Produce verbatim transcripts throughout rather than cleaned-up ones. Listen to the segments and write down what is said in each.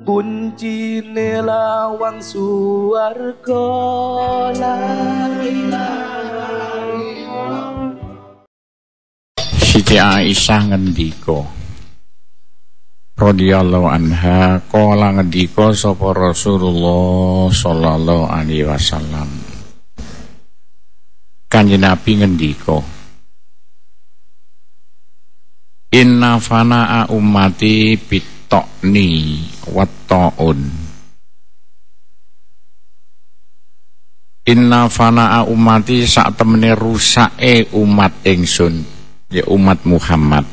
Kuncine lawang suwarga la ilaha illallah. Siti Aisyah ngendika radhiyallahu anha kala ngendika sapa Rasulullah sallallahu alaihi wasallam. Kanjeng Nabi ngendika, inna fana'a ummati bitokni watta'un. Inna fana'a ummati sak temene rusake umat ingsun, ya umat Muhammad.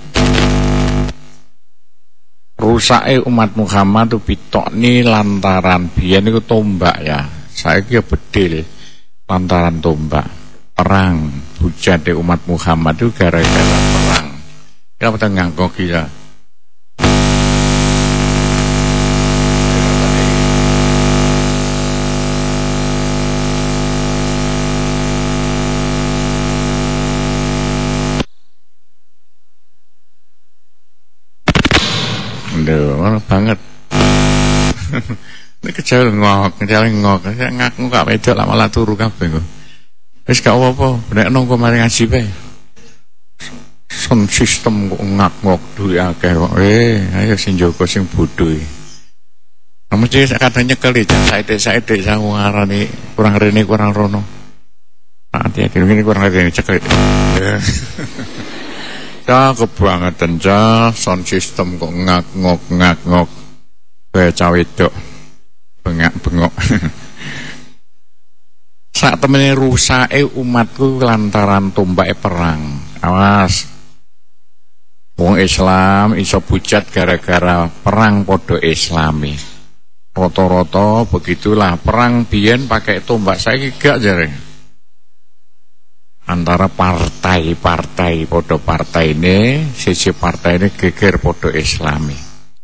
Rusake umat Muhammad itu bitokni lantaran biyen iku tombak ya. Saiki ya bedil lantaran tombak. Perang hujate umat Muhammad itu gara-gara perang. Ya betul ngangkok gila. Aduh, banget. Ini kecil ngok, kecil ngok. Saya ngaku gak wedok lah malah turu kabeh kok. Wis gak apa-apa, nek nongko mari ngaji bae. Son sistem kok ngak-ngok duwe akeh kok. Eh, ayo sing jaga sing bodho. Nah, mesti kadang nyekel iki saithik-saithik sang ngarani kurang rene kurang rono. Hati-hati ngene kurang rene cekel. Ya kebangetan cah, son sistem kok ngak-ngok ngak-ngok. Kayak cah wedok. Bengak-bengok. Sak temene rusake umatku lantaran tombake perang. Awas. Wong Islam iso bujat gara-gara perang padha Islami. Rata-rata begitulah perang biyen pakai tombak, saiki gak jare. Antara partai-partai padha partaine, siji partaine geger padha Islami.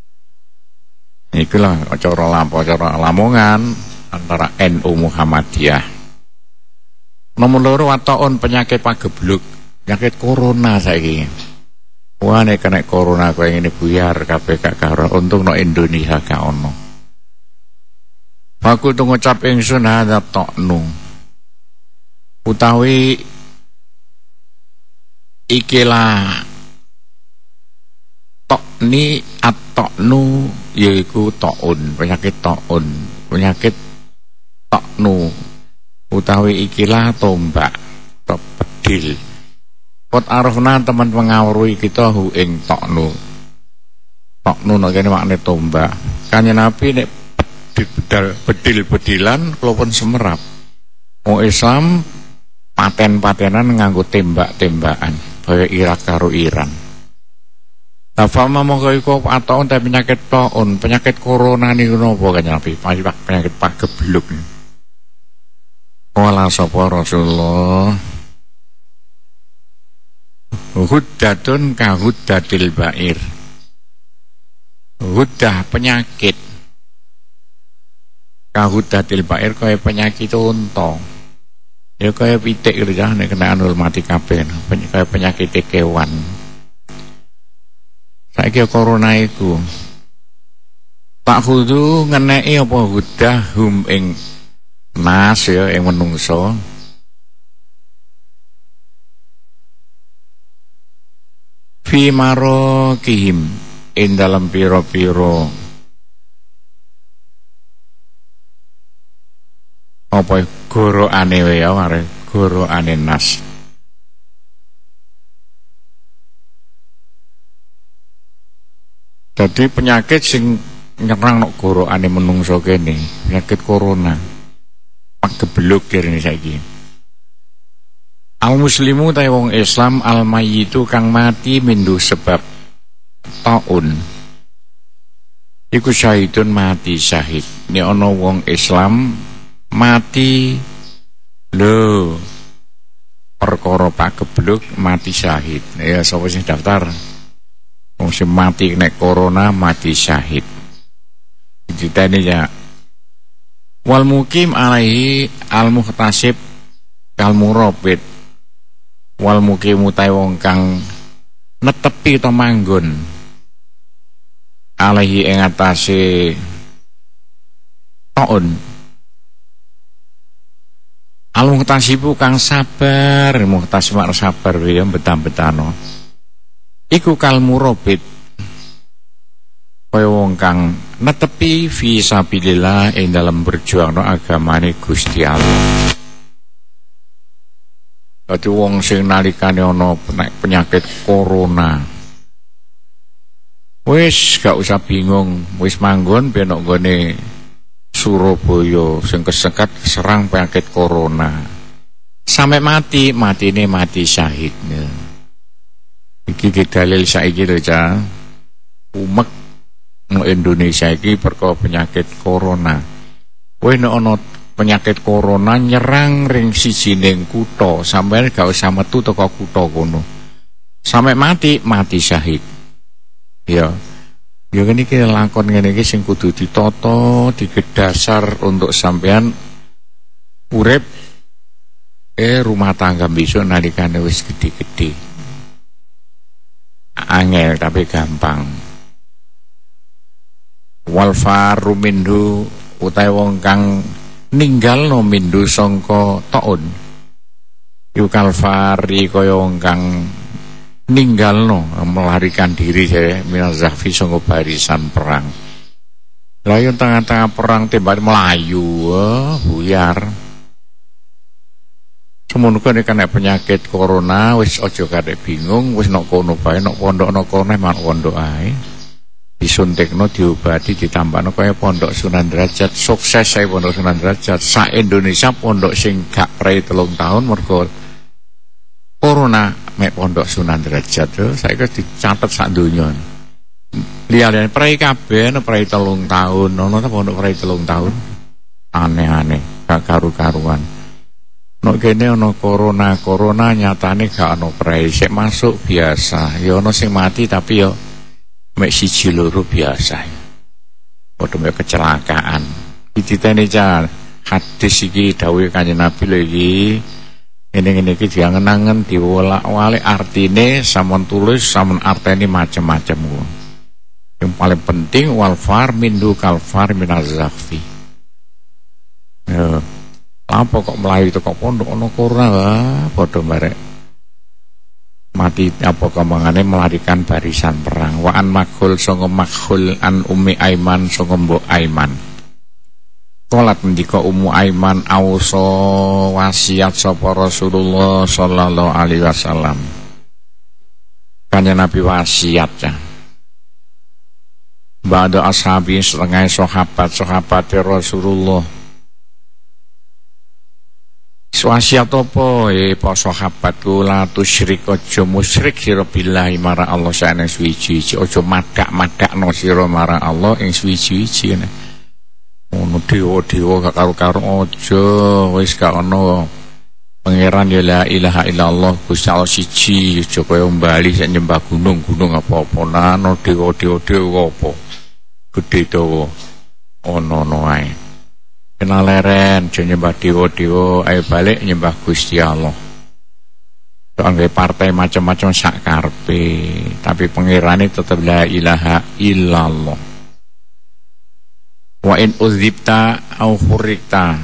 Ikulah cara lampu cara lamongan antara N U Muhammadiyah. Nomor loro wataun penyakit pagebluk, penyakit corona saiki. Wah nek kena corona kowe ngene buyar kabeh gak karo, untung no Indonesia gak ono. Aku tuh ngucap ingsun hadza toknu. Utawi ikilah tokni at-toknu yaiku toun, penyakit toun, penyakit toknu. Utawi ikilah tombak atau pedil. Kot arafna teman pengawruhi kita hu ing toknu. Toknu nek kene makne tombak. Kanjeng Nabi nek bedil-bedilan kelopon semerap. Wong Islam paten-patenan nganggo tembak-tembakan kaya Irak karo Iran. Tafama mongko iku ataun ta penyakit taun, penyakit corona niku napa Kanjeng Nabi? Penyakit pagebluk. Wala sapa Rasulullah huddatun ka huddatil ba'ir. Huddah penyakit ka huddatil ba'ir kaya penyakit unta. Ya kaya pitik gitu ya nek kena anul mati kabeh. Kaya penyakit kewan. Saiki corona iku tak kudu ngeneki apa huddah hum ing nas ya yang menungso fi marokihim in dalam piro-piro apa goro ane ya mare goro ane nas. Jadi penyakit sing nyerang nok goro ane menungso kene penyakit corona pagebluk kene saiki. Al muslimu ta wong Islam al mayyitu kang mati mindu sebab taun. Iku syahidun mati syahid. Nek ana wong Islam mati lho perkara pagebluk mati syahid. Ya sapa sing daftar? Wong sing mati nek corona mati syahid. Ditane ya wal mukim alaihi al muhtasib kal murabit wal mukim utahe wong kang netepi to manggon alaihi ing atase taun. Al-muhtasibu kang sabar, muhtasib mak sabar ya betam-betano. Iku kal murabit kaya wong kang netepi fi sabilillah ing dalam berjuang no agamane Gusti Allah. Dadi wong sing nalikane ana penyakit corona wis gak usah bingung, wis manggon ben nggone Surabaya sing kesekat serang penyakit corona. Sampai mati, matine mati syahidnya. Iki dalil saiki lho, Cah. Umek no Indonesia iki perkara penyakit corona. Kowe nek ana penyakit corona nyerang ring sijining kutha, sampeyan gak usah metu teko kutha kono. Sampai mati, mati syahid. Ya. Ya ini kita lakon ngene iki sing kudu ditata, digedasar untuk sampean urip eh rumah tangga besok nalikane wis gede-gede. Angel tapi gampang. Wal faru mindu utahe wong kang ninggalno mindu sangka taun. Yu kalfari kaya wong kang ninggalno melarikan diri saya minaz zahfi sangka barisan perang. Lah yen tengah-tengah perang tembak melayu, oh, buyar. Semono kene kena penyakit corona wis aja kate bingung, wis nok kono bae, nok pondok nok kono mak pondok ae. Disuntikno diobati ditambahno kaya pondok Sunan Derajat. Sukses saya pondok Sunan Derajat. Sa Indonesia pondok sing gak prei telung tahun mergo corona mek pondok Sunan Derajat yo saiki dicatet sak donya. Liyane prei kabeh prei telung tahun, ono ta pondok prei telung tahun. Aneh-aneh, gak karu-karuan. Nek kene ono corona, corona nyatane gak ono prei, sik masuk biasa. Ya ono sing mati tapi yo mek siji loro biasa. Padha mek kecelakaan. Dititeni Cah, hadis iki dawuhe Kanjeng Nabi lho iki. Ini-ini iki diangen-angen diwolak-walik artine sampun tulis sampun arteni macam-macam ku. Yang paling penting wal far mindu kal far minaz zahfi. Ya, apa kok melayu kok pondok ana corona wah padha barek. Mati apa kemangane melarikan barisan perang. Wa an makhul sanga makhul an ummi Aiman sanga mbok Aiman. Kolat mendika Ummu Aiman auso wasiat sapa Rasulullah sallallahu alaihi wasallam. Kanjeng Nabi wasiat ya. Ba'da ashabi setengah sahabat-sahabat Rasulullah. Wasiat apa ya para sahabatku la tusyrik aja musyrik sira billahi marang Allah saene suwi-suwi aja madak-madakno sira marang Allah ing suwi-suwi ngene. Ono dewa-dewa gak karo-karo aja wis gak ono pangeran ya la ilaha illallah Gusti Allah siji aja kaya mbali sak nyembah gunung-gunung apa-apa nano dewa-dewa dewa apa gedhe dawa ono-ono ae kena leren aja nyembah dewa-dewa ae balik nyembah Gusti Allah. Soalnya partai macam-macam sak karepe tapi pangerane tetep la ilaha illallah. Wa in udzibta au hurikta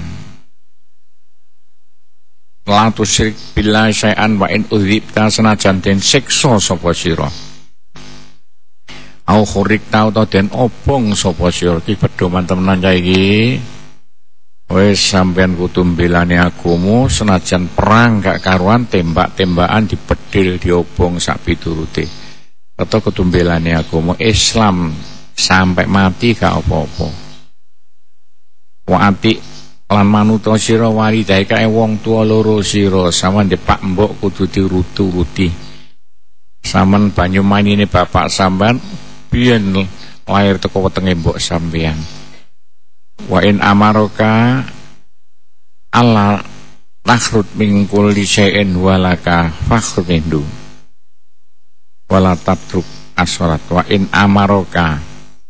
la tusyrik billahi syai'an wa in udzibta senajan den siksa sapa sira au hurikta utawa den obong sapa sira iki pedoman temenan cah iki wis sampean kudu mbelani agama senajan perang gak karuan tembak-tembakan dipedhil diobong sak piturute atau kudu mbelani agama Islam sampai mati gak apa-apa. Wa ati lan manuta sira walidae kae wong tua loro sira sampean Pak Mbok kudu dirutu-ruti. Sampean banyu manine bapak sampean biyen lahir teko wetenge mbok sampean. Wa in amaroka Allah nakhrut min kulli syai'in walaka fakhrut mindu. Wala tatruk as-shalat wa in amaroka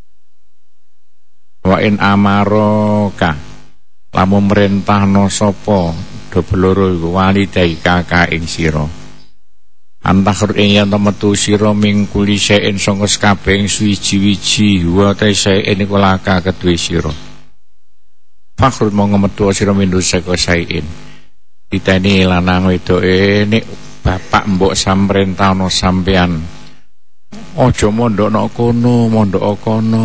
wa in amaroka lamun merintahno sapa dobeloro iku walidai kakak ing sira antakhur ing yen metu sira ming kuli syai'in sanga kabeh suwiji-wiji wa ta syai'in iku laka kedue sira Fakhrut mongko metu sira mindu saka sain. Diteni lanang wedoke nek bapak mbok samrentano sampean. Aja mondokno kono, mondok kono.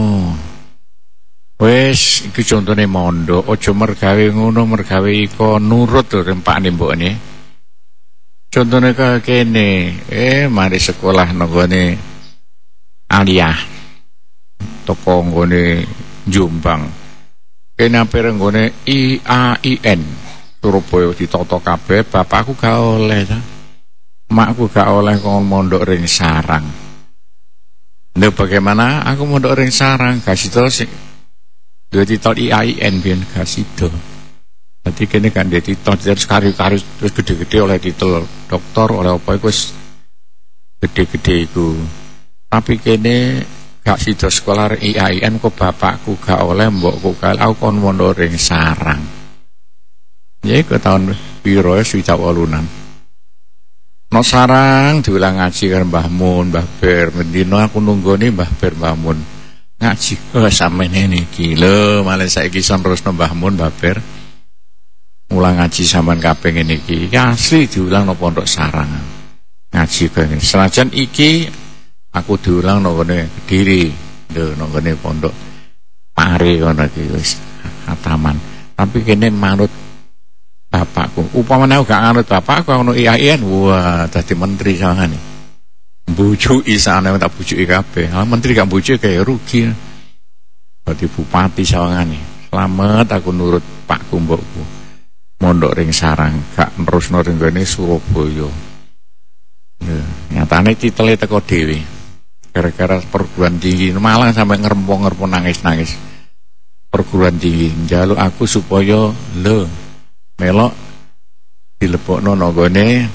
Wes iki contone mondok, aja mergawe ngono, mergawe iko nurut to rempakne mbokne. Contone kaya kene, eh mari sekolah nggone Aliyah. Toko nggone Jombang. Kene ampere nggone I A I N. Surabaya ditata kabeh, bapakku gak oleh ta. Makku gak oleh kon mondok ring sarang. Lha bagaimana aku mondok ring sarang? Gak sida sing duwe titel I A I N ben gak sida. Dadi kene gak duwe titel terus kari-kari terus gede-gede oleh titel doktor oleh apa iku wis gede-gede iku. Tapi kene gak sida sekolah I A I N kok bapakku gak oleh mbokku gak aku kon mondok ring sarang. Ya iku tahun piro swidak wolunan. No sarang diulang ngaji karo Mbah Mun, Mbah Ber, mendino aku nunggoni Mbah Ber, Mbah Mun. Ngaji kok sampeyan niki lho, malah saiki son terusno Mbah Mun, Mbah Ber. Mulang ngaji sampean kabeh ngene iki. Iki asli diulang no pondok sarang. Ngaji kene. Senajan iki aku diulang no kene Kediri, lho no kene pondok Pare ngono iki wis hataman. Tapi kene manut bapakku, upamane aku gak nganut bapakku ono I A I N, wah dadi menteri sangane. Bujuki sana tak bujuki kabeh. Ah menteri gak bujuki kaya rugi. Dadi bupati sawangane. Selamat aku nurut pakku mbokku. Mondok ring sarang, gak nerusno ring gone Surabaya. Ya, nyatane titele teko dhewe. Gara-gara perguruan tinggi Malang sampai ngerempong-ngerempong nangis-nangis. Perguruan tinggi njaluk aku supaya lho melok dilebokno nggone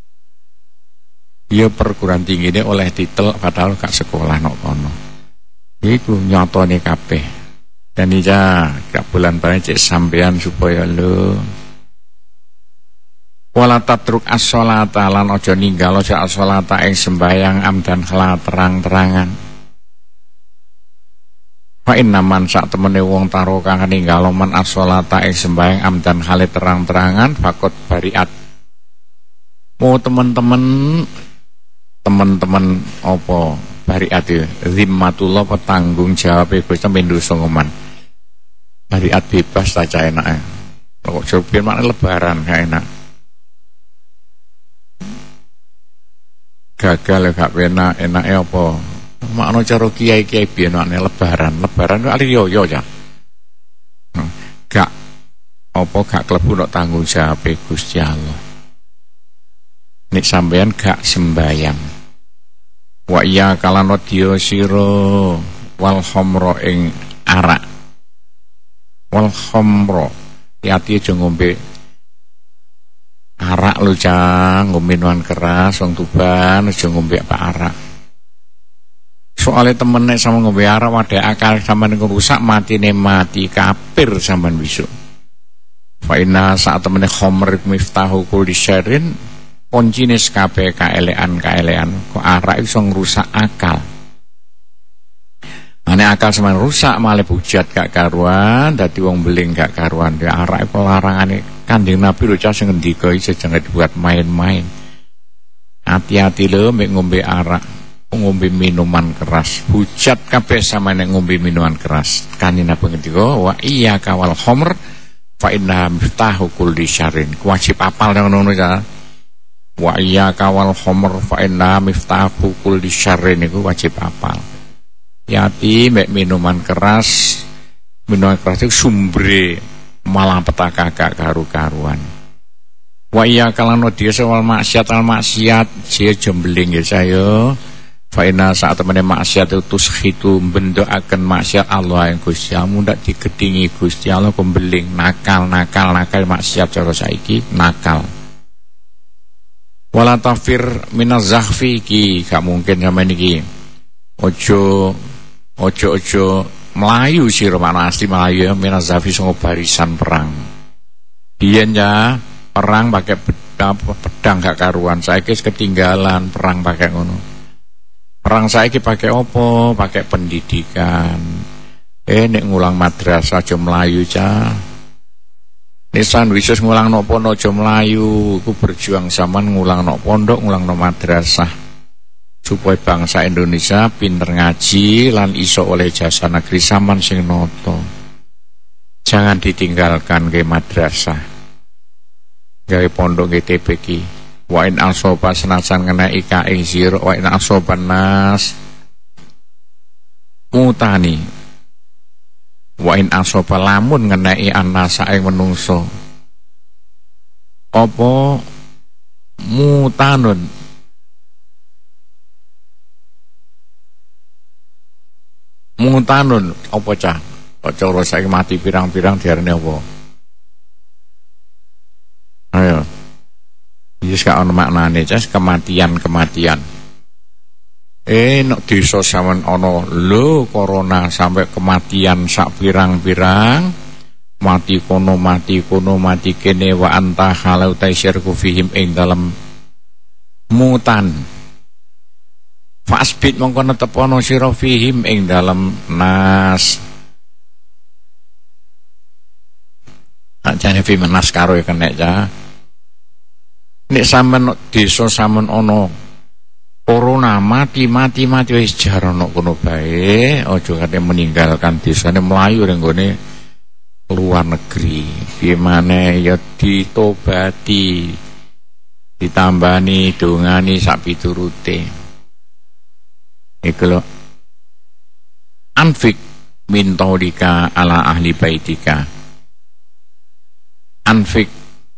ya perguruan tinggi ini oleh titel padahal gak sekolah nok kono. Iku nyatane kabeh. Dan iya gak bulan bareng cek sampean supaya lho wala tatruk as-sholata lan aja ninggal aja as-sholata ing sembayang amdan khala terang-terangan. Fa inna man sak temene wong taro kang ninggal man as-sholata ing sembayang amdan khale terang-terangan fakot bariat. Mau teman-teman teman-teman apa bariat ya zimmatullah petanggung jawab iku sampe dosa ngoman. Bariat bebas ta cah enake. Kok jebul makne lebaran gak enak. Gagal gak penak, enake apa? Makna cara kiai-kiai biyen nek lebaran, lebaran kali yo yo ya. Gak apa gak klebu nek tanggung jawab Gusti Allah. Nek sampean gak sembayang. Wa iya kalan radya sira wal khamra ing arak. Wal khamra hati aja ngombe arak lho Cang, ngombe minuman keras wong Tuban aja ngombe apa arak. Soalnya temen nek sama ngombe arak wadah akal sampean rusak matine mati kafir sampean besok. Fa inna saat temene khamr miftahu kulli syarrin kuncine kabeh kaelekan-kaelekan kok arak iso ngrusak akal. Ane akal sampean rusak malah bujat gak karuan dadi wong beling gak karuan. Ya arak iku larangane Kanjeng Nabi lho cah sing ngendika iki jangan dibuat main-main. Hati-hati lho mek ngombe arak. Ngombe minuman keras hujat kabeh sama nek ngombe minuman keras. Kanjeng Nabi ngendika wa iya kawal khamr fa inna miftahu kulli syarrin. Wajib apal ngono ya. Wa iya kawal khamr fa inna miftahu kulli syarrin iku wajib apal. Yati mek minuman keras. Minuman keras itu sumbre malah petaka gak karu-karuan. Wa iya kalano dia sewal maksiat al maksiat dia jembeling ya saya. Fa inna saat temene maksiat itu tushitu bendoaken maksiat Allah yang Gusti Allah ndak digedingi Gusti Allah pembeling nakal nakal nakal maksiat cara saiki nakal. Wala tafir minaz zahfi iki gak mungkin sampeyan iki. Ojo ojo ojo melayu sira mana asli melayu minaz zahfi sing barisan perang. Biyen ya perang pakai pedang, pedang gak karuan saiki ketinggalan perang pakai ngono. Perang saiki pakai opo? Pakai pendidikan. Eh nek ngulang madrasah aja melayu cah. Nisan wisus ngulang no pondok aja mlayu, ku berjuang zaman ngulang no pondok, ngulang no madrasah supaya bangsa Indonesia pinter ngaji lan iso oleh jasa negeri saman sing noto. Jangan ditinggalkan ke madrasah, gawe pondok ke T P K. Wa in asoba senajan kena ika ing sira, wa in asoban nas mutani. Wa in asoba lamun ngenai anasa ing menungso apa mutanun mutanun apa cah kok cara saiki mati pirang-pirang diarani apa ayo wis gak ono maknane cah kematian-kematian. Eh nek desa sampean ana lho corona sampai kematian sak pirang-pirang, mati kono mati kono mati kene wa anta halau taisirku fihim ing dalam mutan. Fasbit mongko netepono sira fihim ing dalam nas. Ajane fi menas karo ya kenek ya. Nek sampean desa sampean ana corona mati mati mati wis jarono kono bae, aja kate meninggalkan desane mlayu ning gone luar negeri. Piye maneh ya ditobati, ditambani dongani sak piturute. Iku lho. Anfik min taulika ala ahli baitika. Anfik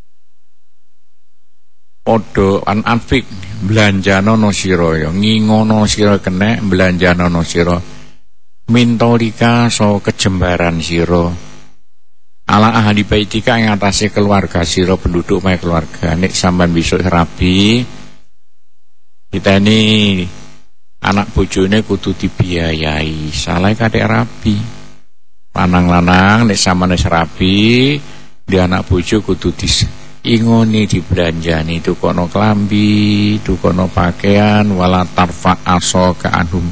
odo an anfik belanjano no siro ya ngingono siro kene belanjano no siro mintolika so kejembaran siro ala ahli baitika yang atasnya keluarga siro penduduk mai keluarga nek sampean besok rabi kita ini anak bojone kudu dibiayai salah kadek rabi lanang lanang nek sampean wis rabi di anak bojo kudu dis ingoni dibelanjani dukono klambi, dukono pakaian, wala tarfa asoka anhum.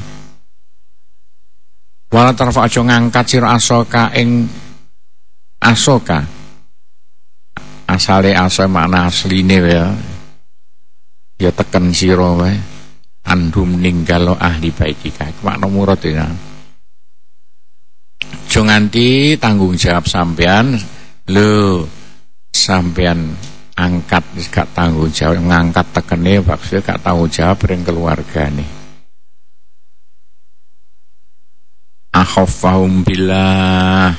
Wala tarfa aja ngangkat sira asoka ing asoka. Asale aso makna asline ya. Ya teken sira wae. Anhum ninggalo ahli baitika. Makna murad ya. Aja nganti tanggung jawab sampean lho sampean angkat gak tanggung jawab ngangkat tekene maksudnya gak tanggung jawab ring keluargane. Akhafahum billah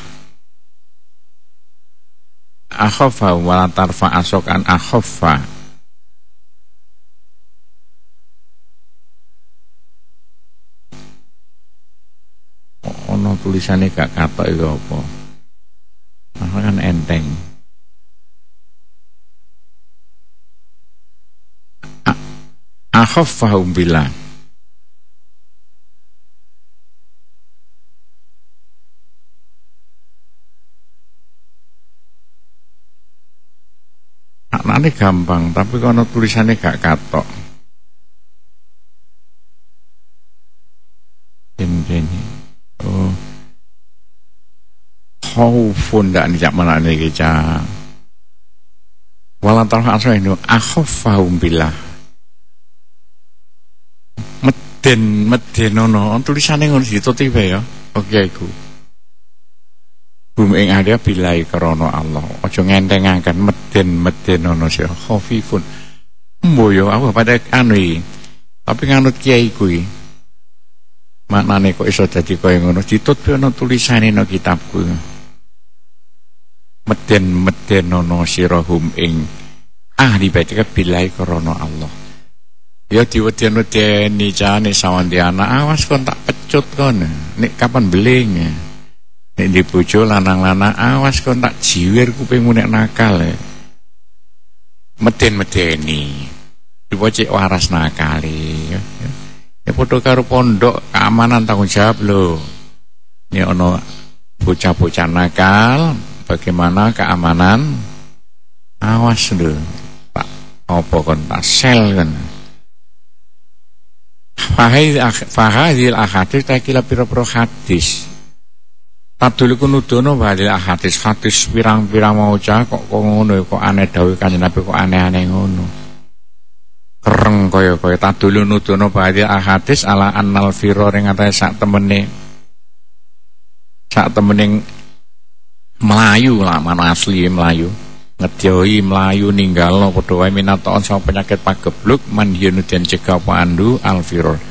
akhafa wala tarfa asokan akhafa ono tulisane gak katok iku apa kan enteng. Akhafahum billah maknane gampang tapi kono tulisannya gak katok ini oh khaufun ndak nijak menane iki cah wala tarfa asinu akhafahum billah meden meden ono tulisane ngono dituti wae ya oke iku bumi ing ada bilai krana Allah aja ngentengaken meden meden ono sira khafifun mboyo aku pada anu iki tapi nganut kiai kuwi maknane kok iso dadi kaya ngono ditut ono tulisane no kitabku meden meden ono sira hum ing ahli baitika bilai krana Allah. Ya diweden-wedeni jane sawanti anak awas kon tak pecut kon. Nek kapan beling. Nek di bojo lanang-lanang awas kon tak jiwir kupingmu nek nakal. Meden-medeni. Dipocek waras nakali. Ya padha karo pondok keamanan tanggung jawab lho. Nek ana bocah-bocah nakal, bagaimana keamanan? Awas lho. Pak apa kon tak sel kan. Fahadil ahadis takila pira-pira hadis Tadul iku nudono balil hadis-hadis pirang-pirang maca kok kok ngono kok aneh dawuh Kanjeng Nabi kok aneh-aneh ngono. Kereng kaya-kaya tadul nudono balil hadis ala annal firor ing atase sak temene sak temene melayu lah mana asli melayu. Ngedyahi melayu ninggalno padha wae minatoon sapa penyakit pagebluk manhyun den cegah apa andu al firor.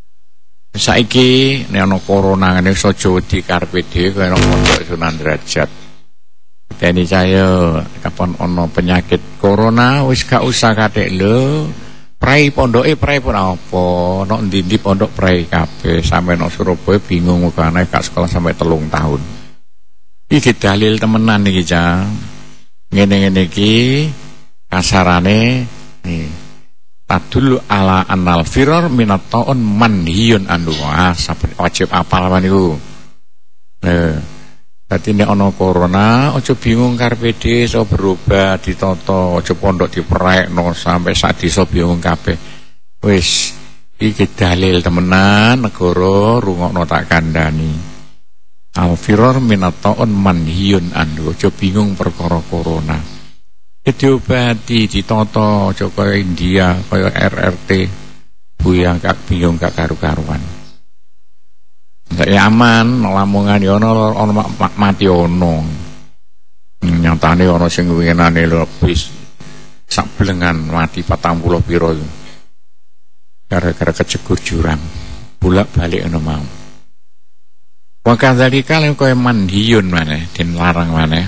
Saiki nek ana corona ngene iso wedi karepe dhewe kaya pondok Sunan Derajat. Dene cahya kapan ana penyakit corona wis gak usah kathek lho. Prai pondoke prai pun apa? Nek ndi-ndi pondok prai kabeh. Sampe nek Surabaya bingung kok anak gak sekolah sampai telung tahun. Iki dalil temenan iki, Cah. Ngene-ngene iki kasarane nih tadulu ala anal firor minat taun manhiyun andu wah wajib apal maniku. Nah, dadi nek ana corona aja bingung karepe dhewe iso berubah ditata, aja pondok dipreekno sampai sak desa bingung kabeh. Wis iki dalil temenan negara rungokno tak kandhani. Al firor minat taun manhiyun andu aja bingung perkara corona. Diobati ditata aja kaya India kaya R R T buyang gak bingung gak karu-karuan. Ndak aman lamongan ya ana ana mati ono. Nyatane ana sing winginane lho bis sak blengan mati patang puluh pira gara-gara kejegur jurang bolak-balik ngono mau. Wa kadzalika lan kaya manhiyun maneh den larang maneh.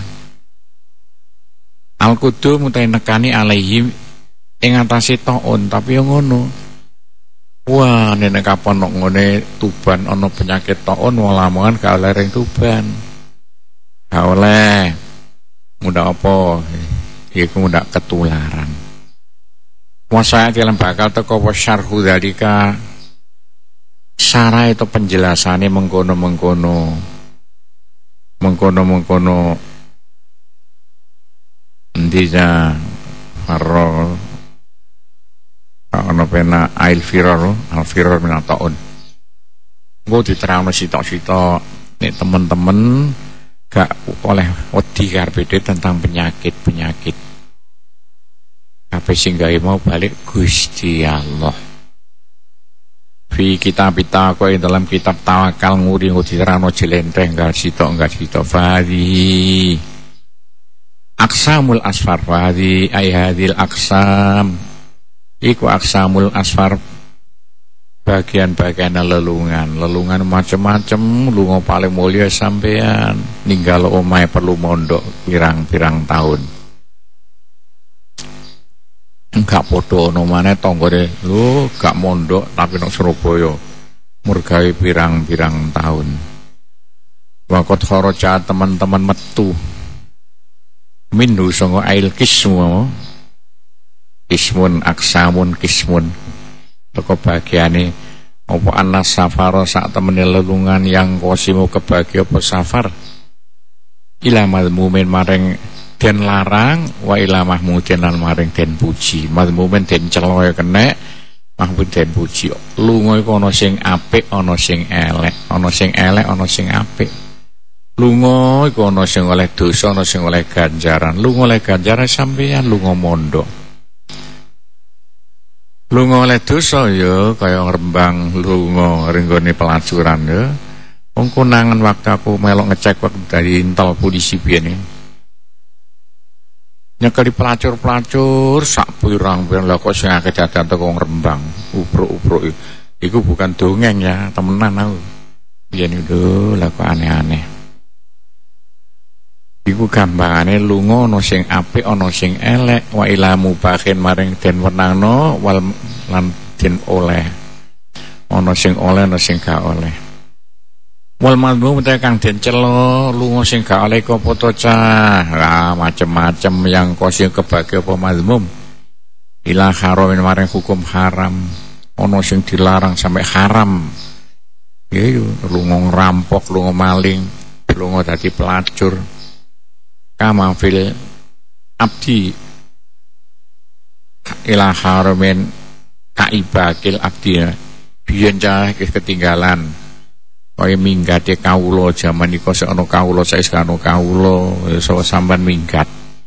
Al-Kudu mutai nekani alaihi ing atase taun tapi yo ngono. Wah, nek kapan nok ngene Tuban ana penyakit taun wong Lamongan gak oleh ring Tuban. Gak oleh. Mudah apa? Iku mudah ketularan. Wasaya dalam bakal teko wasyarhu dalika sarai itu penjelasane mengkono-mengkono. Mengkono-mengkono Ndija Farol ana pena ail firor al firor min taun. Engko diterangno sitok-sitok nek temen-temen gak oleh wedi karepe tentang penyakit-penyakit. Kabeh sing gawe mau balik Gusti Allah. Fi kitab kita kowe dalam kitab tawakal nguri diterangno jelenteng gak sitok gak sitok fadi. Aksamul asfar fadi ay hadil aksam iku aksamul asfar bagian-bagian lelungan lelungan macam-macam lunga paling mulia sampean ninggal omahe perlu mondok pirang-pirang tahun enggak podo ono maneh tanggane lho gak mondok tapi nang Surabaya murgawe pirang-pirang tahun wakot kharaja teman-teman metu mindu songo ail kismu kismun aksamun kismun teko bagiane apa anas safaro sak temene lelungan yang kosimu kebagi apa safar ila madmumin maring den larang wa ila mahmudin lan maring den puji madmumin den celoe kenek mahmud den puji lunga iku ana sing apik ana sing elek ana sing elek ana sing apik. Lunga iku ana sing oleh dosa ana sing oleh ganjaran. Lunga oleh ganjaran sampeyan lunga mondok. Lunga oleh dosa ya kaya Rembang lunga ringgone pelacuran ya. Wong konangan waktu aku melok ngecek waktu dari intel polisi biyen. Nyekeli pelacur-pelacur sak pirang-pirang lha kok sing akeh dadan teko Rembang. Ubruk-ubruk iku bukan dongeng ya, temenan aku. Biyen itu lha kok aneh-aneh. Iku gambangane lunga ana sing apik ana sing elek wa ilamu bakin maring den wenangno wal lan den oleh ana sing oleh ana sing gak oleh wal madmu kang den celo lunga sing gak oleh apa to cah lah macem-macem yang kosing kebagi apa mazmum ila haramin maring hukum haram ana sing dilarang sampai haram ya lunga ngerampok lunga maling lunga dadi pelacur kama fil abdi ila haramin kaibakil abdi biyen cah ketinggalan kaya minggate kawula jaman iku sik ana kawula saiki ana kawula iso sampean minggat.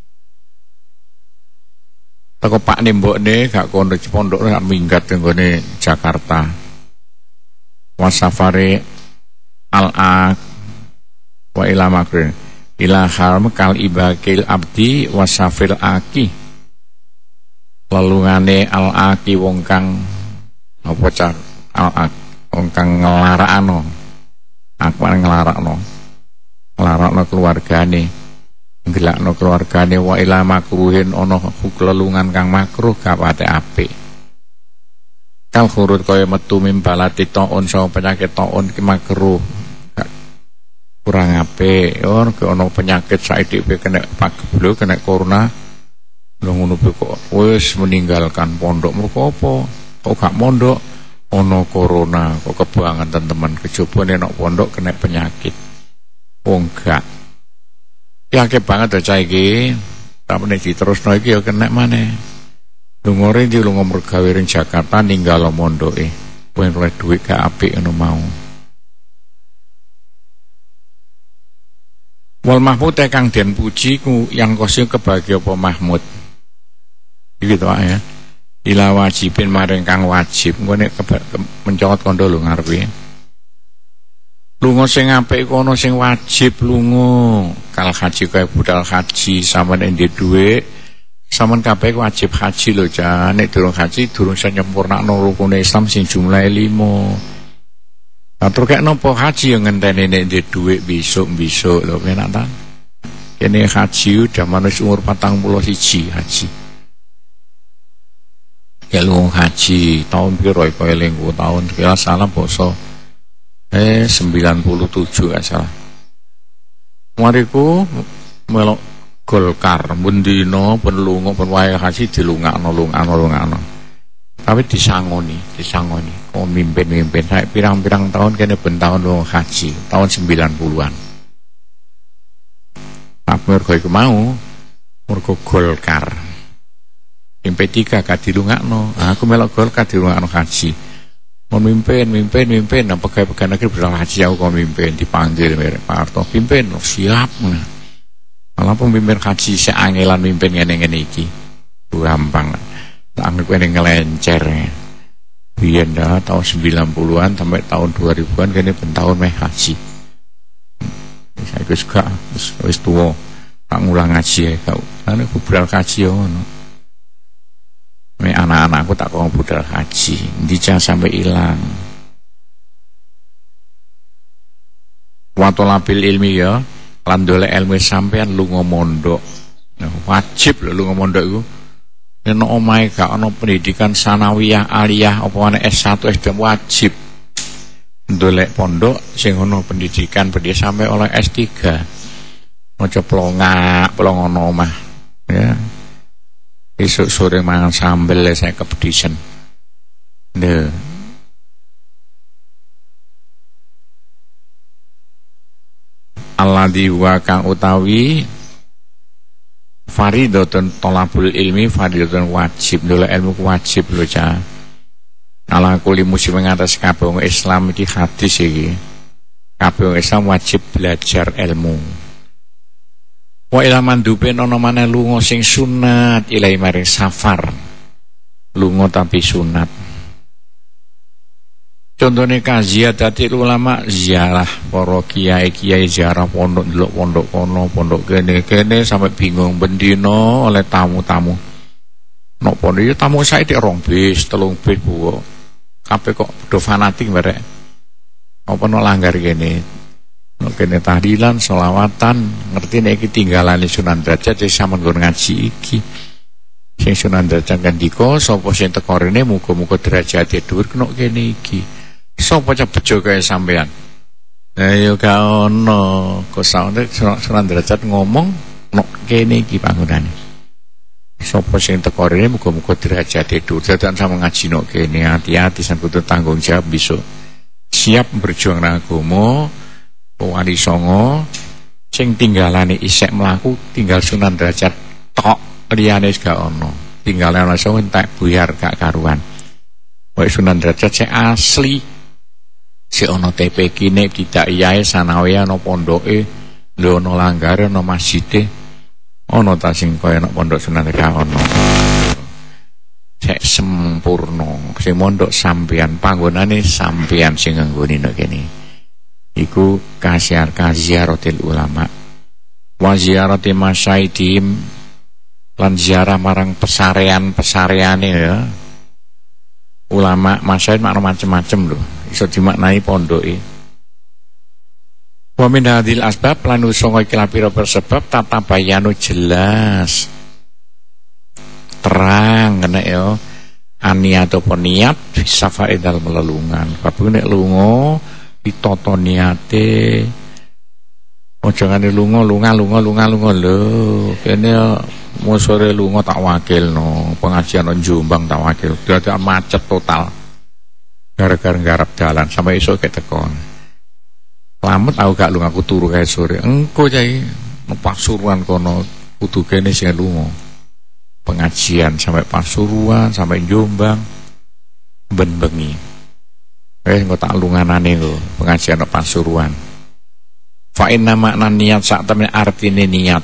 Teko Pak Nembokne gak kono pondok gak minggat nggone Jakarta. Wasafare al-aq wa ila makrin ila harm kal ibakil abdi wasafil aki. Lelungane al-aki wong kang apa cak al-ak wong kang nglarakno. Aku nglarakno. Nglarakno keluargane. Ngelakno keluargane wa ila makruhin ana lelungan kang makruh gak pate apik. Kal khurut kaya metu mimbalati taun saha penyakit taun ki makruh gak kurang apik. Ora ana penyakit saiki kena pageblo kena corona. Lha ngono kok wis meninggalkan pondok mergo apa? Kok gak mondok ana corona kok kebangan teman kejaba nek pondok kena penyakit. Wong gak yakin banget cah iki, tapi nek diterusno iki ya kena maneh. Lungore iki lunga mergawe ring Jakarta ninggal mondoke. Wen oleh dhuwit gak apik ngono mau. Wal Mahmud kang den puji ku yang kosyo kebahagia apa Mahmud. Iki to ya. Ila wajibin maring kang wajib. Engko nek mencot kondo lho ngarepe. Lunga sing apik kono sing wajib lunga. Kal haji kaya budal haji sampean ndek dhuwit sampean kabeh wajib haji lho Cak. Nek durung haji durung iso nyempurnakno rukun Islam sing jumlahe lima. Atur kek nopo haji yang ngenteni nek ndek dhuwit besok-besok lho penak ta. Kene haji udah manus umur patang puluh siji haji. Ya lunga haji tahun piro iku eling tahun kira salah basa Eh sembilan puluh tujuh gak salah. Mariku melok Golkar mendino pun lunga pun wae haji dilungakno lungakno lungakno. Tapi disangoni, disangoni. Kok mimpin-mimpin sak pirang-pirang tahun kene ben tahun lunga haji, tahun sembilan puluhan. Apa mergo iku mau mergo Golkar. P tiga gak dilungakno. Aku melok Golkar dilungakno haji. Memimpin, mimpin, mimpin, nah pegawai-pegawai negeri berang haji aku mimpin, dipanggil Pak Harto, pimpin, oh, siap. Malah pemimpin haji seangelan mimpin ngene-ngene iki, gampang. Anggap ini ngelencer. Biar dah tahun sembilan puluhan sampai tahun dua ribuan kene ben tahun meh haji. Saya juga wis tuwa, tak ngulang ngaji ya kau. Ane aku berang haji ya ngono. Me anak-anakku tak kong budal haji, dijang sampai hilang. Watolabil ilmi ya, landole ilmu sampean lunga mondok. Wajib lho lunga mondok iku. Yen omahe gak ana pendidikan sanawiyah aliyah apa ana S satu S dua wajib. Ndolek pondok sing ana pendidikan bedhe sampai oleh S tiga. Maca plongak, plongono omah. Ya. Esok sore mangan sambel saya kepedisen. Nah. Alladzi wa kang utawi faridatun thalabul ilmi faridatun wajib ndolek ilmu wajib lho Cak. Ala kuli muslim ngatas kabeh wong Islam iki hadis iki. Kabeh wong Islam wajib belajar ilmu. Wa ila mandupin ana maneh lunga sing sunat ilahi maring safar. Lunga tapi sunat. Contone kaziarati ulama ziarah para kiai-kiai ziarah pondok ndelok pondok kono, pondok kene-kene sampai bingung bendino oleh tamu-tamu. Nok pondok iki tamu saiki rong bis, telung bis Bu. Kabeh kok do fanatik barek. Apa no langgar kene. Kene tahlilan, sholawatan, ngerti nek iki tinggalane Sunan Derajat sing sampeyan nggon ngaji iki. Sing Sunan Derajat kandika sapa sing teko rene muga-muga derajate dhuwur kena kene iki. Sapa cah bejo kaya sampeyan? Lah ya gak ono, kok saune Sunan Derajat ngomong nek kene iki panggonane. Sapa sing teko rene muga-muga derajate dhuwur. Dadan sama ngaji nek kene hati-hati sampe kudu tanggung jawab besok. Siap berjuang nang agama. Wali songo sing tinggalane isek mlaku tinggal Sunan Derajat tok liyane gak ono tinggal ana songo entek buyar gak karuan wae Sunan Derajat sing asli si ono T P kine tidak iyae sanawiyah ono pondoke lho ono langgare ono masjide ono ta sing kaya ono pondok sunat ka ono cek sempurna sing mondok sampean panggonane sampean sing nggone nek kene iku kasiar kaziaratil ulama wa ziyarati masyaidihim lan ziarah marang pesarean-pesareane ya ulama masyaid makna macem-macem lho iso dimaknai pondoke wa min hadhil asbab lan usanga iki lapira persebab tatabayanu jelas terang kena ya aniat apa niat bisa faedal melelungan kabeh nek lunga ditata niate ojo ngene lunga lunga lunga lunga lunga lho kene mau sore lunga tak wakilno pengajian nang Jombang tak wakil dadi macet total gara-gara garap dalan sampai esuk ke tekon lamet aku gak lunga aku turu kae sore engko cai Pasuruan kono kudu kene sing lunga pengajian sampai Pasuruan sampai Jombang ben bengi wis engko tak lunganane kok pengajian nang Pasuruan fa inna makna niat sak temen artine niat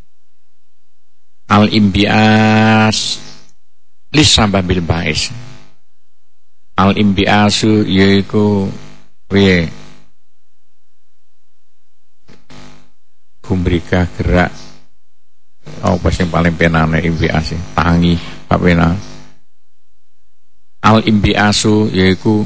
al imbias lisambabil bais al imbiasu yaiku piye gumbrika gerak apa sing paling penane imbias tangi apa pena al imbiasu yaiku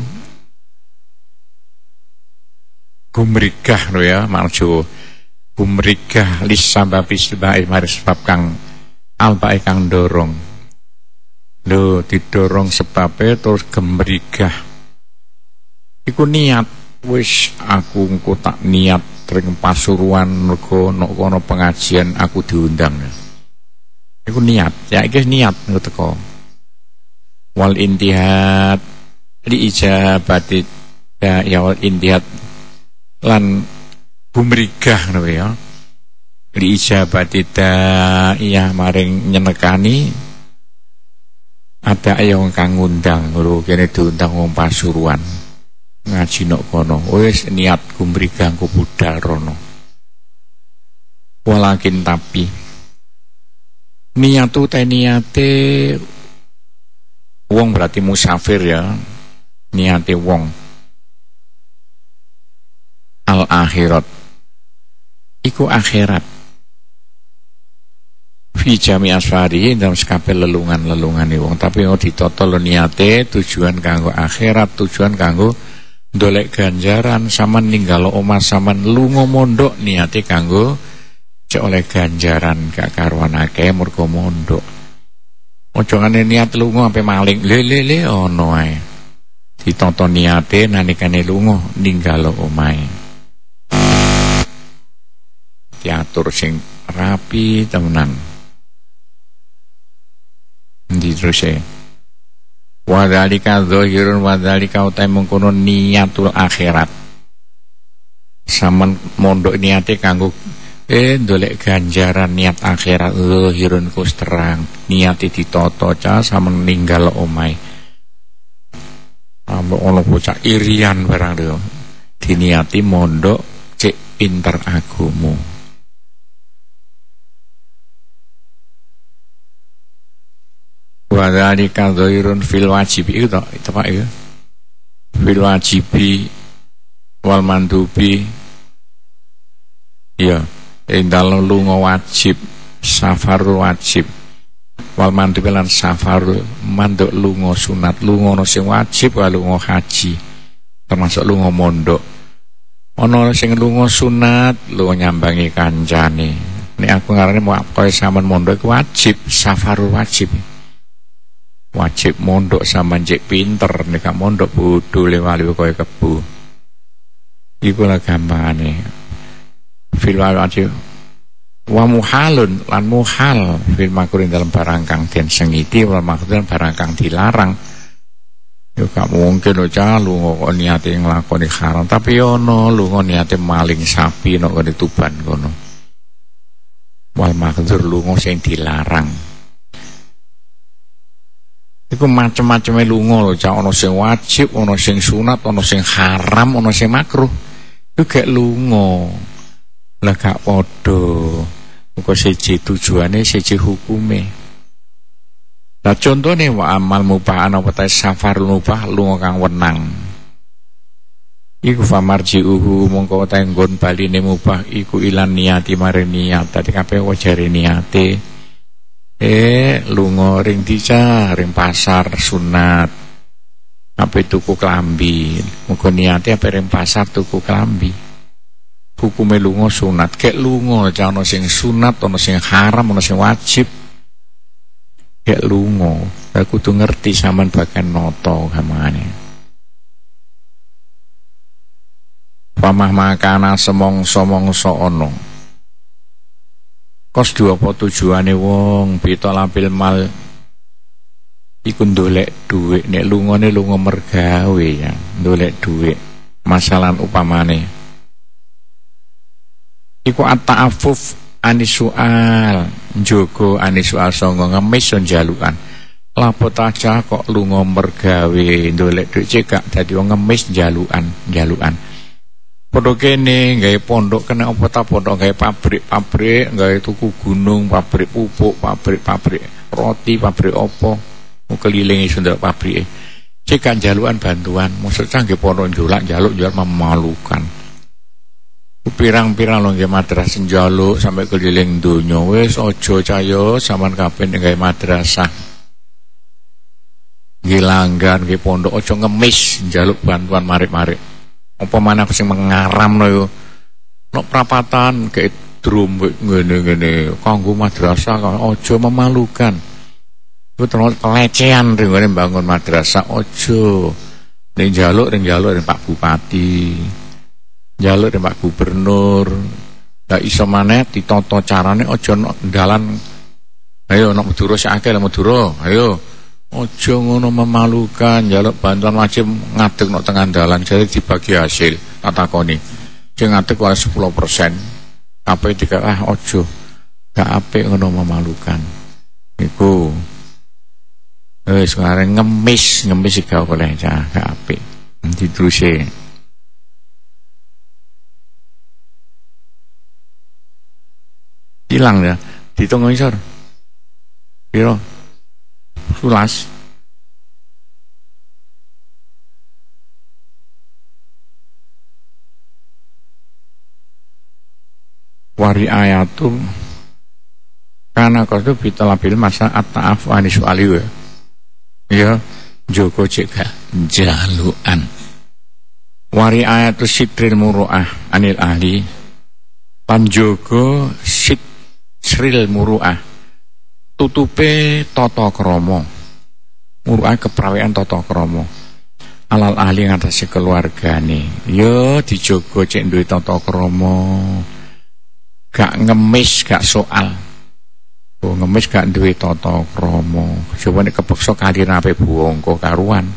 gumrigah lho ya marjo gumrigah lisambabis bae mari sebab kang albae kang dorong lho didorong sebabe terus gemrigah iku niat wis aku engko tak niat ring Pasuruan mergo nek kono pengajian aku diundang iku niat ya iki niat engko teko wal intihad li ijabati ya wal intihad lan gumrigah ngono ya li ijabati iya maring nyenekani ada ayo kang ngundang lho kene diundang wong Pasuruan ngaji nok kono wis niat gumrigah ku budal rono walakin tapi niatu te niate wong berarti musafir ya niate wong al akhirat iku akhirat fi jami asfari dalam sekabeh lelungan-lelungane wong tapi oh ditata niate tujuan kanggo akhirat tujuan kanggo ndolek ganjaran sampean ninggalo omah sampean lunga mondok niate kanggo cek oleh ganjaran gak karuan akeh mergo mondok ojo ngene niat lunga sampe maling le le le ono ae ditata niate nalikane lunga ninggalo omahe diatur sing rapi temenan ndi terus e wadhalika dzahirun wadhalika utai mengkono niatul akhirat sampean mondok niate kanggo eh ndolek ganjaran niat akhirat dzahirun kus terang niate ditata ca sampean ninggal omahe ambek ono bocah irian barang lho diniati mondok cek pinter agama wadhalika dhairun fil wajibi itu itu Pak ya fil wajibi wal mandubi ya indal lunga wajib safar wajib wal mandubi lan safar manduk lunga sunat lunga sing wajib wa lunga haji termasuk lunga mondok ana sing lunga sunat lunga nyambangi kancane nek aku ngarane mau koyo sampean mondok wajib safar wajib wajib mondok sama cek pinter nek mondok bodho lewali koyo kebu iku lah gampangane fil wajib wa muhalun lan muhal fil makruh dalam barang kang den sengiti wal makruh barang kang dilarang yo gak mungkin aja lu kok niate nglakoni haram tapi ono lu niate maling sapi nek ngene Tuban kono wal makruh lu sing dilarang Iku macem-maceme lunga lho, cak ana sing wajib, ana sing sunat, ana sing haram, ana sing makruh. Iku gak lunga. Lah gak padha. Muga siji tujuane, siji hukume. Lah contone wa amal mubah ana wete safar mubah lunga kang wenang. Iku famarji uhu mongko tenggon baline mubah iku ilan niati maring niat. Dadi kabeh wajare niate. Eh lunga ring dica ring pasar sunat ape tuku klambi muga niate ape ring pasar tuku klambi hukume lunga sunat kek lunga ana sing sunat ana sing haram ana sing wajib kek lunga aku kudu ngerti sampean bagian noto gamane pamah makana semongso-mongso ana kos dua apa tujuane wong bita lampil mal iku ndolek dhuwit nek lungane lunga mergawe ya ndolek dhuwit masalah upamane iku at-ta'affuf anisual njogo anisual sanga ngemis yo njalukan lapot aja kok lunga mergawe ndolek dhuwit cekak dadi wong ngemis njalukan njalukan padha kene gawe pondok kena apa ta pondok gawe pabrik-pabrik gawe tuku gunung pabrik pupuk pabrik-pabrik roti pabrik apa kelilingi sundel pabrike cek jalukan bantuan maksud canggih pondok njolak njaluk njaluk memalukan pirang-pirang lho nggih madrasah njaluk sampai keliling donya wis aja caya sampean kabeh gawe madrasah nggih langgar nggih pondok aja ngemis njaluk bantuan marik-marik apa mana aku sing mengaramno yo nek prapatan kayak drum ngene-ngene kanggo madrasah aja memalukan iku terus pelecehan ring bangun madrasah aja ning njaluk ning njaluk ning Pak Bupati njaluk ning Pak Gubernur gak iso maneh ditata carane aja nek dalan ayo nek Madura sak akeh Madura ayo ojo ngono memalukan njaluk bantuan wajib ngadeg nok tengah dalan jadi dibagi hasil tak takoni sing ngadeg wae sepuluh persen apa dikak ah ojo gak apik ngono memalukan iku wis sekarang ngemis ngemis gak boleh cah gak apik diteruse hilang ya ditung ngisor piro sulas wari ayatum karena kau itu bitalabil masa at-ta'af anisu'aliwe ya joko cekak jaluan wari ayatu sidril muru'ah anil ahli panjogo sidril muru'ah tutupe tata krama muru'ah keprawean tata krama alal ahli ngatasi keluargane ya dijogo cek duwe tata krama gak ngemis gak soal oh ngemis gak duwe tata krama coba nek kepeksa kali nape bongko karuan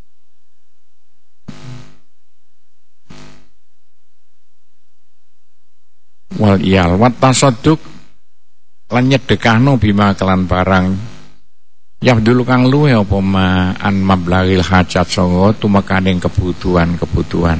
wal iyal wat tasadduk lan nyedekahno bima kelan barang ya dulu kang luwe apa ma an mablagil hajat songo tumekaning kebutuhan-kebutuhan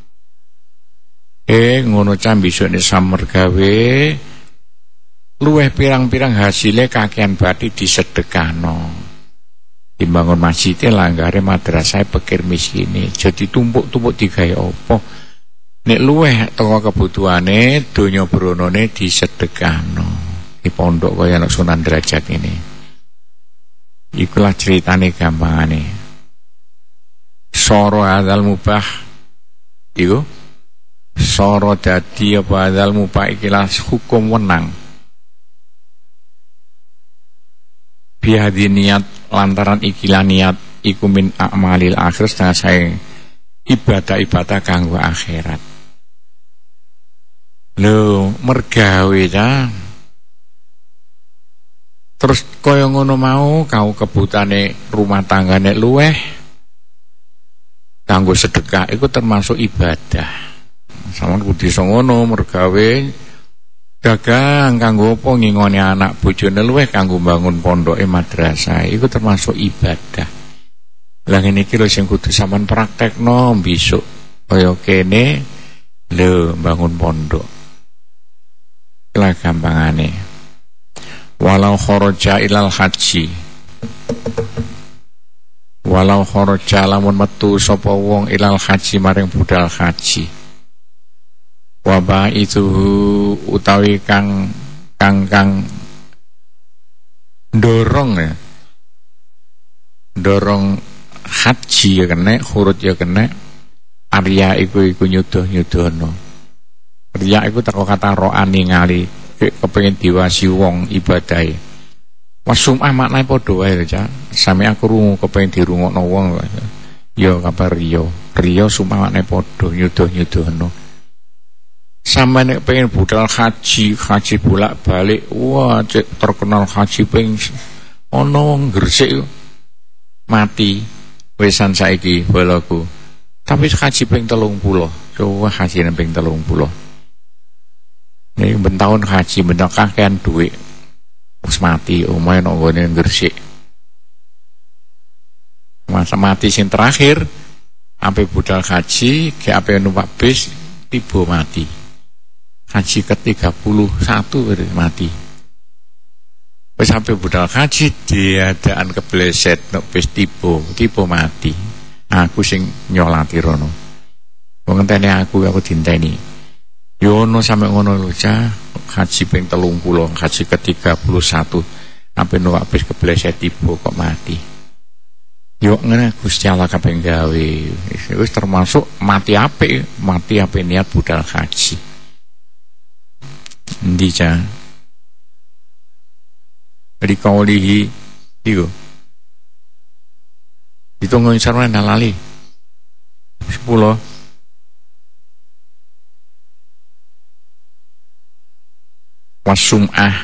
eh ngono cah besok nek samergawe luweh pirang-pirang hasilnya kakean bati disedekahno dibangun masjidnya langgare madrasah pikir miskine jadi tumpuk-tumpuk digawe apa nek luweh teko kebutuhane donya bronone disedekahno di pondok kaya anak Sunan Derajat ini ikulah ceritane gampangane soro hadzal mubah iku soro dadi apa hadzal mubah ikilah hukum wenang biadi niat lantaran ikilah niat iku min a'malil akhir setengah saya ibadah-ibadah kanggo akhirat lho mergawe ta terus kaya ngono mau kau kebutane rumah tanggane luweh kanggo sedekah iku termasuk ibadah. Sampeyan kudu iso ngono mergawe dagang kanggo apa ngingoni anak bojone luwih kanggo bangun pondoke madrasah iku termasuk ibadah. Lah ngene iki lho sing kudu sampean praktekno besok kaya kene lho bangun pondok. Lah gampangane. Walau kharaja ilal haji. Walau kharaja lamun metu sapa wong ilal haji maring budal haji. Wabah itu utawi kang kang kang dorong ya dorong haji ya kena khurut ya kena arya iku iku nyuduh nyudono arya iku teko kata roani ngali kepengin diwasi wong ibadahe wasumah maknane padha wae ya sami aku rungu kepengin dirungokno wong ya kabar riya riya sumah maknane padha nyuduh nyudono. Sama nek pengen budal haji, haji bolak-balik, wah cek terkenal haji pengen ono Gresik mati wesan saiki balaku. Tapi haji pengen telung puluh, coba haji pengen telung puluh. Nek ben tahun haji ben kakean duit, wis mati omahe nang gone Gresik. Masa mati sing terakhir, ampe budal haji, ke ampe numpak bis tiba mati. Haji ke tiga puluh satu mati. Wis sampai budal haji diadaan kebleset nek wis tiba, tiba mati. Aku sing nyolati rono. Wong ngenteni aku aku dinteni. Yo ono sampe ngono lho cah, haji ping telung puluh, haji ke tiga puluh satu. Sampai numpak bis kebleset tiba kok mati. Yo ngene Gusti Allah kabeh gawe. Wis termasuk mati apik, mati apik niat budal haji. Ndi ca di kaulihi iku ditunggu sarwane dalali sepuluh wasum'ah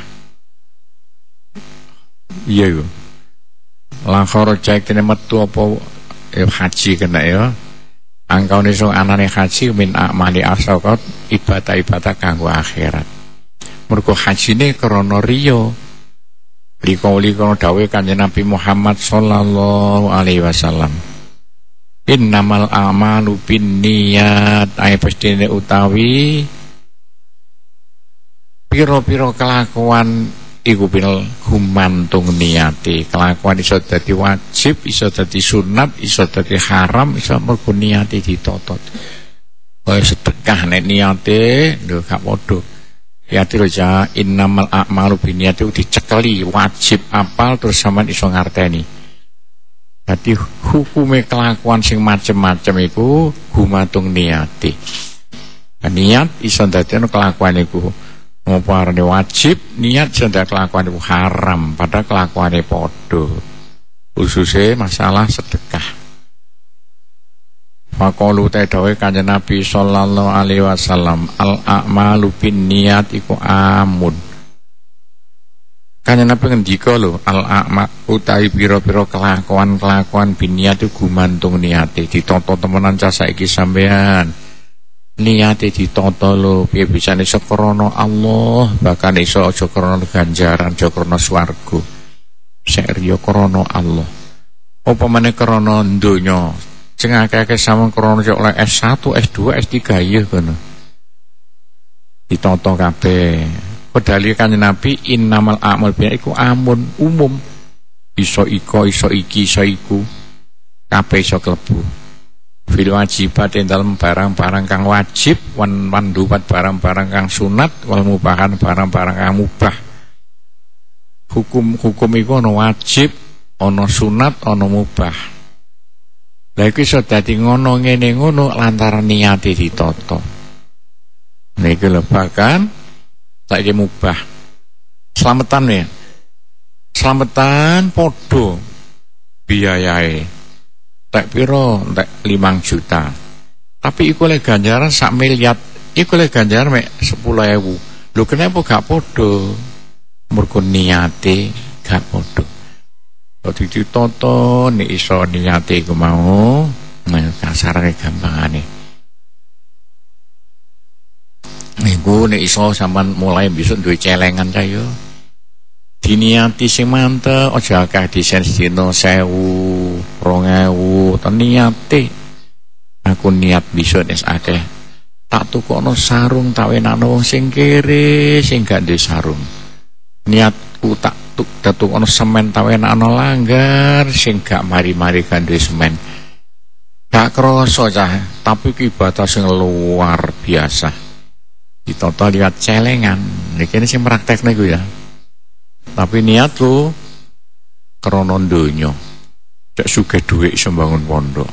iya iku la kharaja kene metu apa ya haji kena ya angkaune sing anane haji min amali asaqat ibadah-ibadah kanggo akhirat. Mergo hajine krana riya. Likauli kono dawuh Kanjeng Nabi Muhammad sallallahu alaihi wasallam. Innamal a'malu binniyat, ae pestine utawi pira-pira kelakuan iku pil gumantung niate. Kelakuan iso dadi wajib, iso dadi sunat, iso dadi haram, iso mergo niate ditotot. Kaya sedekah nek niate lho gak padha. Ya tiroja innamal a'malu binniyati dicekeli wajib apal terus sampean iso ngarteni. Dadi hukume kelakuan sing macem-macem iku gumantung niate. Niat iso dadekno kelakuan iku apa arane wajib, niat iso dadekno kelakuan iku haram, padahal kelakuane padha. Khususé masalah sedekah. Maqalu tadawe Kanjeng Nabi sallallahu alaihi wasallam al a'malu binniyat iku amun. Kanjeng Nabi ngendika lho al a'ma utawi pira-pira kelakuan-kelakuan binniyat iku gumantung niate. Ditata temenan cah saiki sampean. Niate ditata lho piye bisane iso krana Allah, bahkan iso aja krana ganjaran, aja krana swarga. Sek riya krana Allah. Apa meneh krana donya. Sing akeh-akeh sampeyan krana oleh S satu, S dua, S tiga ya ngono. Ditonton kabeh. Pedali Kanjeng Nabi innamal a'mal biya iku amun umum. Iso iko, iso iki, iso iku. Kabeh iso klebu. Fil wajibat ing dalem barang-barang kang wajib, wan mandubat barang-barang kang sunat, wal mubahan barang-barang kang mubah. Hukum-hukum iku ana wajib, ana sunat, ana mubah. Lah iku iso dadi ngono ngene ngono lantaran niate ditata. Niki lho bahkan saiki mubah. Slametan ya. Slametan padha biayae. Tak pira entek lima juta. Tapi iku le ganjaran sak miliar, iku le ganjaran mek sepuluh ribu. Lho kenapa gak padha? Mergo niate gak padha. Dadi ditata nek iso niate iku mau, nah kasarane gampangane. Gue nek iso sampean mulai besok duwe celengan ta yo. Diniati sing mantep aja akeh disen dina sewu, rong ewu, ten niate. Aku niat besok wis akeh. Tak tukokno sarung tak wenakno wong sing kere sing gak duwe sarung. Niatku tak tuk tukokno semen tak wenakno langgar sing gak mari-mari gak duwe semen. Gak krasa cah, tapi ibadah sing luar biasa. Ditata lihat celengan, iki sing praktekne ku ya. Tapi niatku krana donya. Cek sugih dhuwit iso mbangun pondok.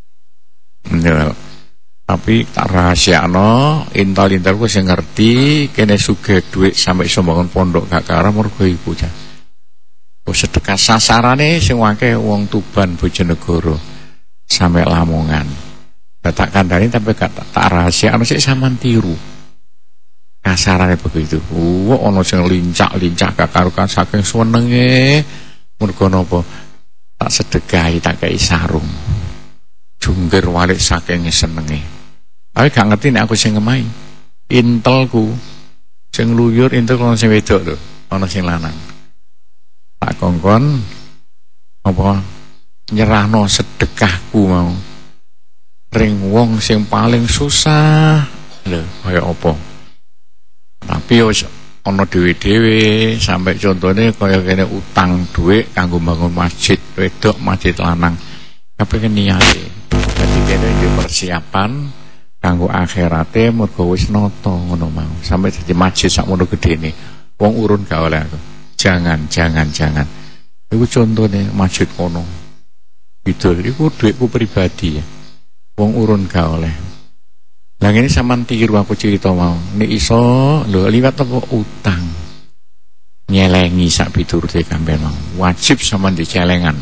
Ya. Tapi tak rahasiakno, intal-intalku sing ngerti kene sugih dhuwit sampe iso mbangun pondok gak karo mergo iku cah. Oh sedekah sasarane sing akeh wong Tuban Bojonegoro sampe Lamongan. Tak kandhani tapi gak tak, tak rahasiakno sik sampean tiru. Kasarane begitu. Wah ana sing lincak-lincak gak karukan saking senenge mergo napa? Tak sedekahi tak kei sarung. Jungkir walik saking senenge. Tapi gak ngerti nek aku sing ngemahi. Intelku sing luyur intel ana sing wedok lho, ana sing lanang. Tak kongkon apa nyerahno sedekahku mau ring wong sing paling susah lho kaya apa. Tapi wis ana dhewe-dhewe sampai contone kaya kene utang dhuwit kanggo bangun masjid wedok masjid lanang. Kabeh niate. Dadi kene iki persiapan kanggo akhirate mergo wis nata ngono mau. Sampai dadi masjid sakmono gedene. Wong urun gak oleh aku. Jangan, jangan, jangan. Iku contone masjid kono. Bidul iku dhuwitku pribadi ya. Wong urun gak oleh. Lah ngene sampean tiru aku cerita mau. Nek iso lho liwat apa utang. Nyelengi sak piturute kampen mau. Wajib sampean dicelengan.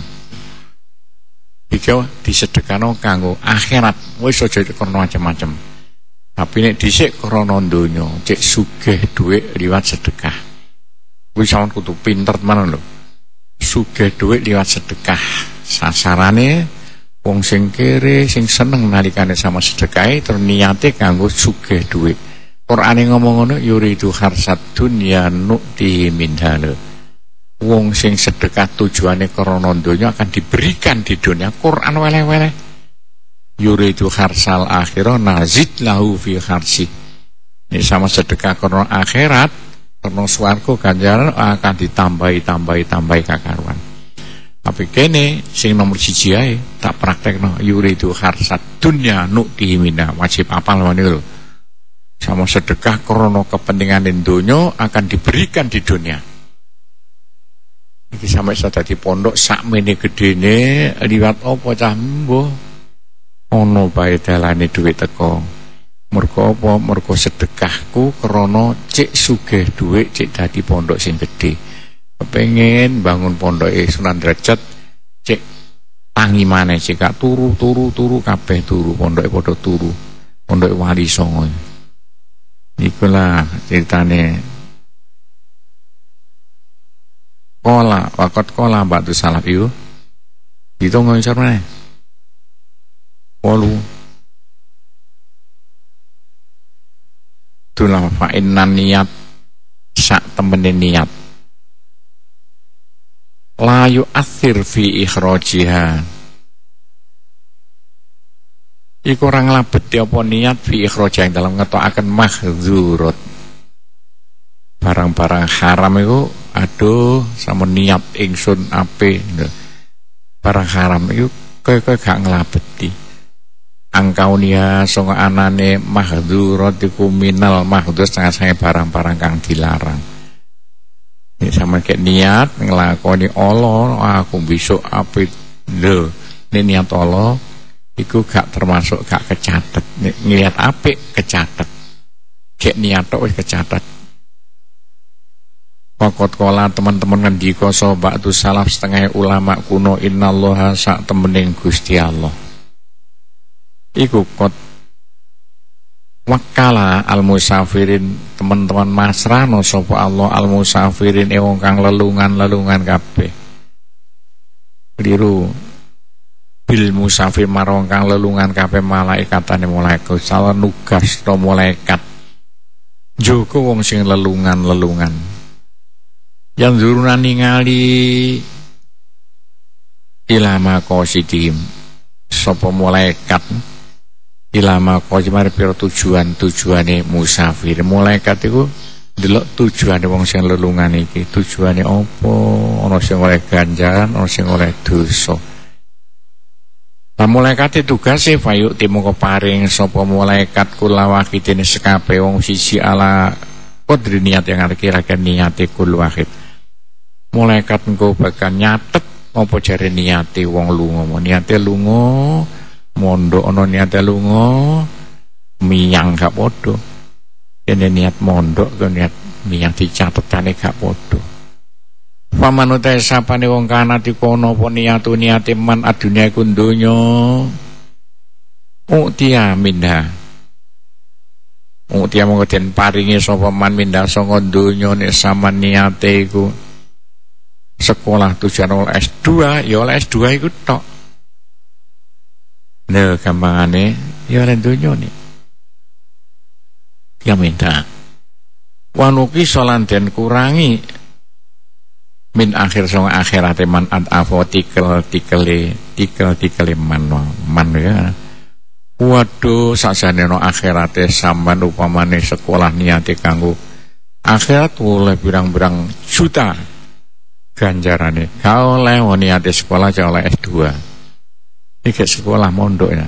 Iki disedekano kanggo akhirat. Wis aja krana macam-macam. Tapi nek dhisik krana donya, cek sugih dhuwit liwat sedekah. Kuwi sampean kudu pinter tenan lho. Sugih dhuwit liwat sedekah. Sasarane wong sing kere sing seneng nalikane sama sedekahe terus niate kanggo sugih dhuwit. Qur'ane ngomong ngono yuridu kharsat dunya nu'tihi minha. Wong sing sedekah tujuane krana donya akan diberikan di dunia. Quran weleh-weleh. Yuridu kharsal akhirah nazid lahu fi kharsi. Ini sama sedekah krana akhirat, krana swarga ganjaran akan ditambahi-tambahi-tambahi kakaruan. Tapi kene sing nomor siji ae tak praktekno yuridu kharsat dunya nu'tihi minha. Wajib apal ngene lho. Sama sedekah krana kepentingan donya akan diberikan di dunia. Iki sampai iso dadi pondok sakmene gedene liwat apa cah mbuh ana bae dalane dhuwit teko. Mergo apa? Mergo sedekahku krana cek sugih dhuwit cek dadi pondok sing gedhe. Kepengin bangun pondoke Sunan Derajat cek tangi maneh cek gak turu-turu turu kabeh turu pondoke padha turu. Pondoke Wali Songo. Iku lah ceritane. Kola, wakot kola batu salaf itu itu ngoncar mana? Polu itulah fa'inan niat sak temene niat layu athir fi ikhrajiha iku orang labeti apa niat fi ikhrajiha dalam ngetokaken mahzurat barang-barang haram itu aduh sama niat ingsun ape barang haram itu kowe-kowe gak nglabeti angkaunia songo anane mahdzurat iku minal mahdzus sange barang-barang kang dilarang. Ini sama kayak niat nglakoni Allah aku besok ape lho nek niat Allah iku gak termasuk gak kecatet nek ngeliat apik kecatet kayak niat tok wis kecatet. Pakot kola teman-teman ngendika sapa ba'du salaf setengah ulama kuno innallaha sak temening Gusti Allah. Iku kot wakala al musafirin teman-teman masrano sapa Allah al musafirin e wong kang lelungan-lelungan kabeh. Keliru. Bil musafir marang kang lelungan kabeh malaikatane malaikat salah nugas to malaikat. Joko wong sing lelungan-lelungan. Yang durunan ningali ilama qasidim sapa malaikat ilama qasimar pira tujuan-tujuane musafir. Malaikat iku delok tujuane wong sing lelungan iki. Tujuane apa? Ana sing oleh ganjaran, ana sing oleh dosa. Lah malaikat tugase fayuk timoko paring sapa malaikat kula wahidin sekape wong siji ala qadri niat yang kira-kira niate kul wahid. Malaikat engko bakal nyatet apa jare niate wong lunga. Niate lunga mondok ana niate lunga miyang gak padha. Yen niat mondok ke niat miyang dicatetane gak padha. Pamanute sapane wong kana dikono apa niatu niate man adunya iku donya. Utia minda. Utia mongko den paringi sapa man minda sanga donya nek sampean niate iku sekolah tujuan oleh S dua, ya oleh S dua iku tok. Nah, gampangane ya oleh donya nih. Ya minta. Wanuki solan den kurangi min akhir song akhirat man ad afo tikel tikele tikel tikele man man ya. Waduh sakjane no akhirate sampean upamane sekolah niate kanggo akhirat oleh birang-birang juta ganjarane. Kau oleh niate sekolah aja oleh S dua. Iki sekolah mondok ya.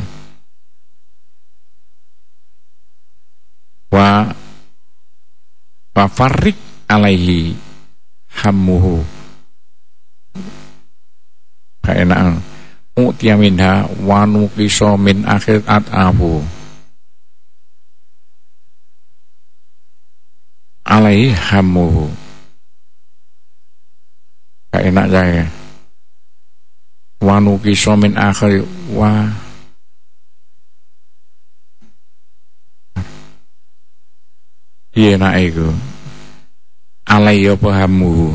Wa wa farik alaihi hammuhu kaenaan utia minha wa nuqiso min akhir atabu alaihi hammuhu kaenak saya wa nuqiso min akhir wa iya nak iku alai apa hamu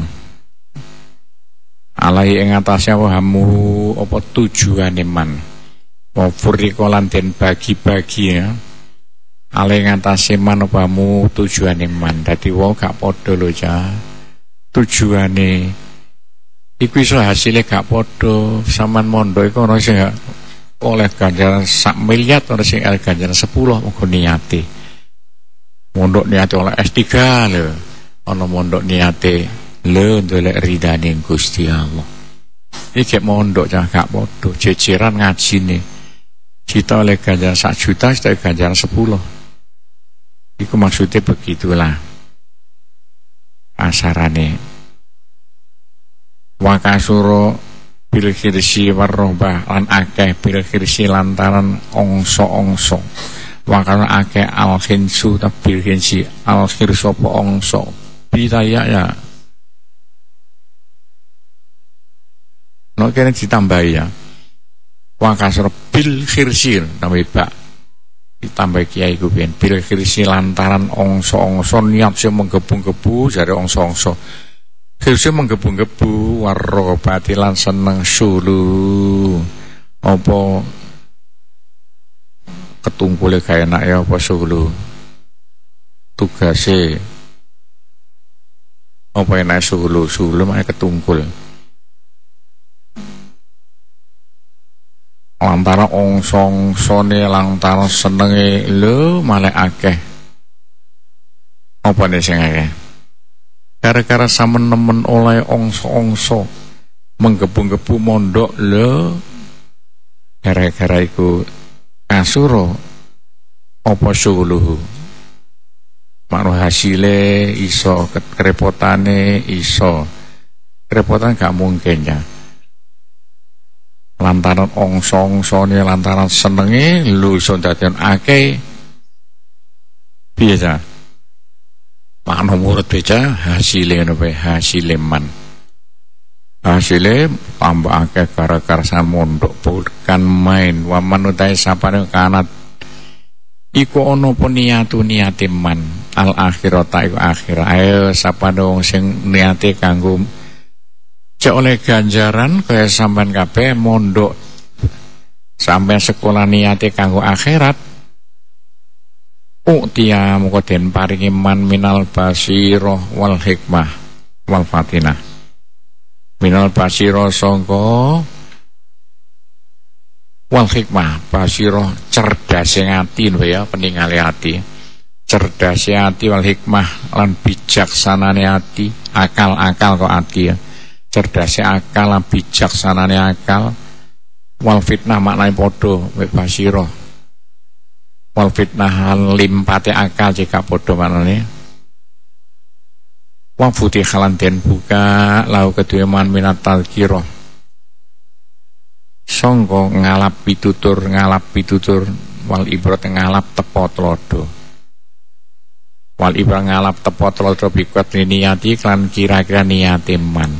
alai ing atase apa hamu apa tujuane man wa furikolan den bagi-bagi ya alai ing atase man apa hamu tujuane man dadi wong gak padha lho ja tujuane iku iso hasile gak padha sampean mondok iku ana sing oleh ganjaran sak miliar ana sing oleh ganjaran sepuluh monggo niate mondok niate oleh S tiga lho ana mondok niate lho ndolek ridane Gusti Allah. Iki mondok cah gak padha jejeran ngajine. Cita oleh ganjaran sak juta, cita ganjaran sepuluh. Iku maksudnya begitulah. Asarane. Wa kasuro bil khirsi warroba lan akeh bil khirsi lantaran ongso-ongso. Wakana akeh al khinsu tabil khinsi al khirso po ongso bidaya ya no kene ditambahi ya wakasro bil khirsir tambah bak ditambah kiai ku ben bil khirsi lantaran ongso-ongso niat sing menggebu-gebu jare ongso-ongso khirsi menggebu-gebu warro batilan seneng sulu apa ketungkule gak enak ya apa sulu tugase apa enak sulu sulu mah ketungkul lantaran ong-song-sone lantaran senenge lho malah akeh apa nih sing akeh gara-gara sampean nemen oleh ongso-ongso menggebu-gebu mondok lho gara-gara iku kasuro apa suluhu makna hasile iso kerepotane iso kerepotan gak mungkin ya lantaran ong-song-sone lantaran senenge lu iso dadian akeh biasa makna murid beca hasile ngono bae hasile man hasile tambah akeh gara-gara samondok bukan main wa manutai sapane kanat iku ana apa niatu niate man al akhirata iku akhirah ayo sapane wong sing niate kanggo cek oleh ganjaran kaya sampean kabeh mondok sampean sekolah niate kanggo akhirat Uktia muga den paringi man minal basiro wal hikmah wal fatinah. Minal basiro sangka wal hikmah, basiro cerdase ati lho ya, peningale ati. Cerdase ati wal hikmah lan bijaksanane ati, akal-akal kok ati ya. Cerdase akal lan bijaksanane akal. Wal fitnah maknane padha mek basiro. Wal fitnah limpate akal jika padha manane. Wa futihlan den buka lau kedue man minat tadzkirah. Sangka ngalap pitutur ngalap pitutur wal ibrat ngalap tepo tlodo. Wal ibrat ngalap tepo tlodo bikwat niati klan kira-kira niate man.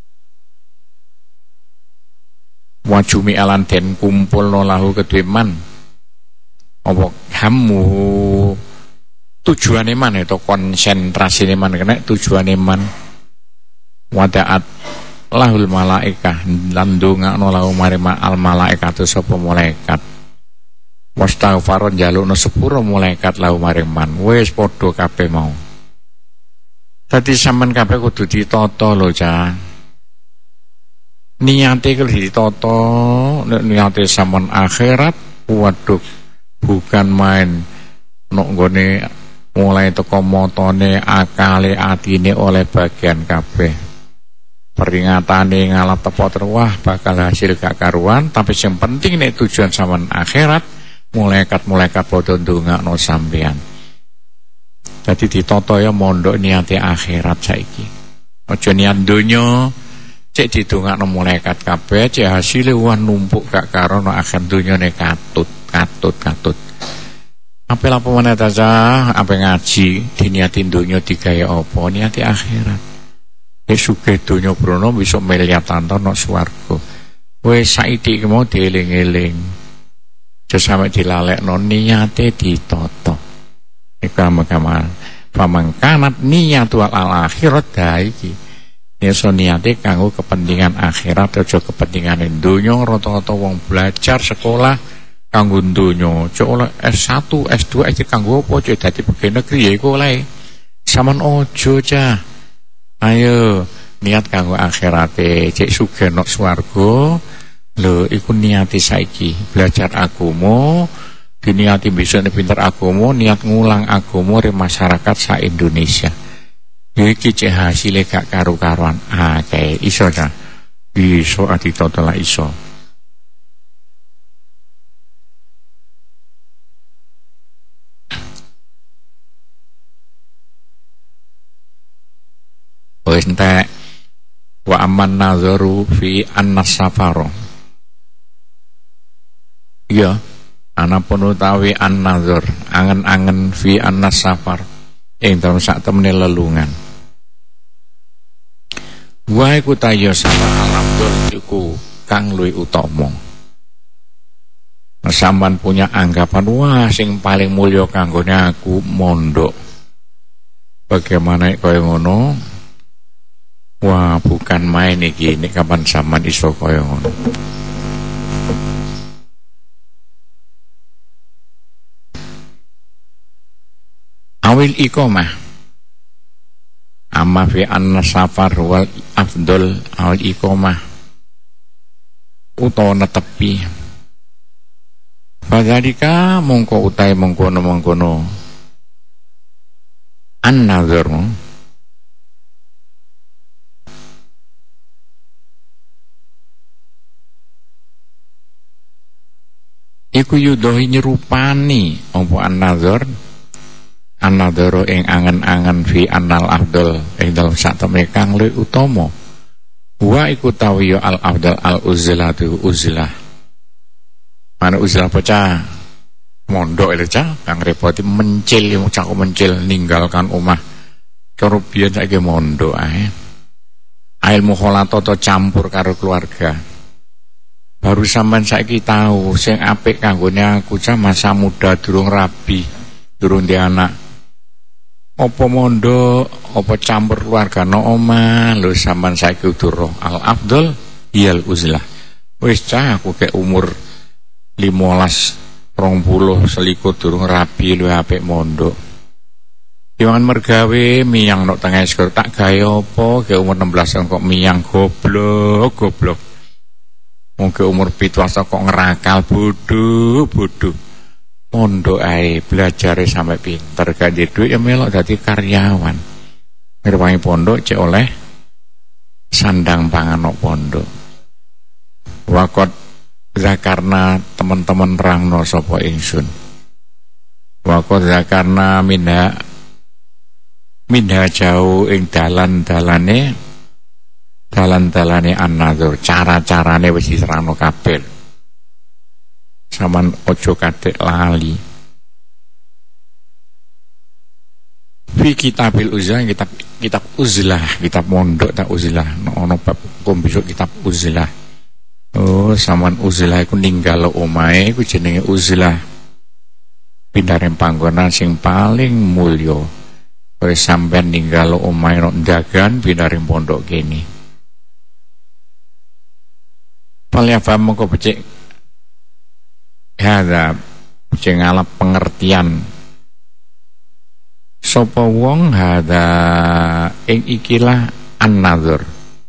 Wa jumi alan den kumpulno lahu kedue man. Apa hamu tujuane man itu konsentrasine man kena tujuane man wadaat lahul malaikah lan ndongakno lahu maring al malaikatu sapa malaikat wastaghfaron jalukno sepuro malaikat lahu maring man wis padha kabeh mau. Dadi sampean kabeh kudu ditata lho Cah. Niate kudu ditata, nek niate sampean akhirat waduh bukan main nok nggone mulai teko motone akale atine oleh bagian kabeh. Peringatane ngalap tepo terwah bakal hasil gak karuan, tapi yang penting nek tujuan sampean akhirat, malaikat-malaikat padha ndongakno sampean. Dadi ditata ya mondok niate akhirat saiki. Aja niat donya cek didongakno malaikat kabeh, cek hasile wah numpuk gak karono akhir donyane katut. Katut, katut. Apa lapo mana taza, apa ngaji, diniatin dunia digawe apa, niati akhirat. Wis sugih donya brono bisa miliatan no swarga. Wis saiki mau dieling-eling. Aja sampe dilalekno niate ditata. Iku amal-amal. Pamangkanat niyatu al akhirat da iki. Yeso niate kanggo kepentingan akhirat aja kepentingan donya. Rata-rata wong belajar sekolah kanggo donya, cek oleh S satu, S dua iki kanggo apa cek dadi pegawai negeri ya iku oleh. Saman ojo Cah. Ayo niat kanggo akhirate, cek sugih nok swarga. Lho iku niati saiki belajar agama, diniati bisa pinter agama, niat ngulang agama re masyarakat sa Indonesia. Iki cek hasile gak karu-karuan. Ah kae iso Cah. Iso aditata lah iso. Wis entek wa amman nazaru fi annas safaro. Iya, ana pun utawi an-nazar, angen-angen fi annas safar ing dalem sak temene lelungan. Wa iku tayo sama alamdul iku kang luwih utama. Sampeyan punya anggapan wah sing paling mulya kanggone aku mondok. Bagaimana kaya ngono? Wah, bukan main iki, ini kapan zaman iso kaya ngono. Awil iqamah. Amma fi anna safar wal afdol awil iqamah. Utawa netepi. Padhalika mongko utahe mongkono-mongkono. An-nazar iku yudohi nyerupani apa an-nazar an-nazaro ing angen-angen fi annal afdal ing dalem sak temene kang luwih utama wa iku tawiyo al afdal al uzlatu uzlah mana uzlah pecah mondok lho Cah kang repoti mencil cah mencil ninggalkan omah cara biyen saiki mondok ae ilmu kholatoto campur karo keluarga. Baru sampean saiki tahu sing apik kanggone aku Cah masa muda durung rabi, durung di anak. Apa mondok, apa campur keluarga no omah, lho sampean saiki udur al afdal iyal uzlah. Wis Cah aku ke umur limolas rong puluh selikur durung rabi luwih apik mondok. Iwangan mergawe miyang nok tengah sekolah tak gawe apa ke umur enam belas tahun kok miyang goblok goblok. Mungkin umur pitu kok ngerakal bodoh bodoh. Mondok ae belajar sampai pinter gak di duit ya melok dadi karyawan. Ngerwangi pondok cek oleh sandang pangan nok pondok. Wakot zakarna teman-teman rangno sapa ingsun. Wakot zakarna minha minha jauh ing dalan-dalane dalan-dalane an-nadzur, cara-carane wis diterangno kabeh. Saman ojo kadek lali. Fi kitabil uzlah, kitab kitab uzlah, kitab mondok tak uzlah. Ono bab kom besok kitab uzlah. Oh, saman uzlah iku ninggal omahe iku jenenge uzlah. Pindhare panggonan sing paling mulya. Kowe sampean ninggal omahe nok ndagan pindhare pondok kene. Palyafam mongko becik hadza becik ngalap pengertian sapa wong hadza ing ikilah an-nadzur.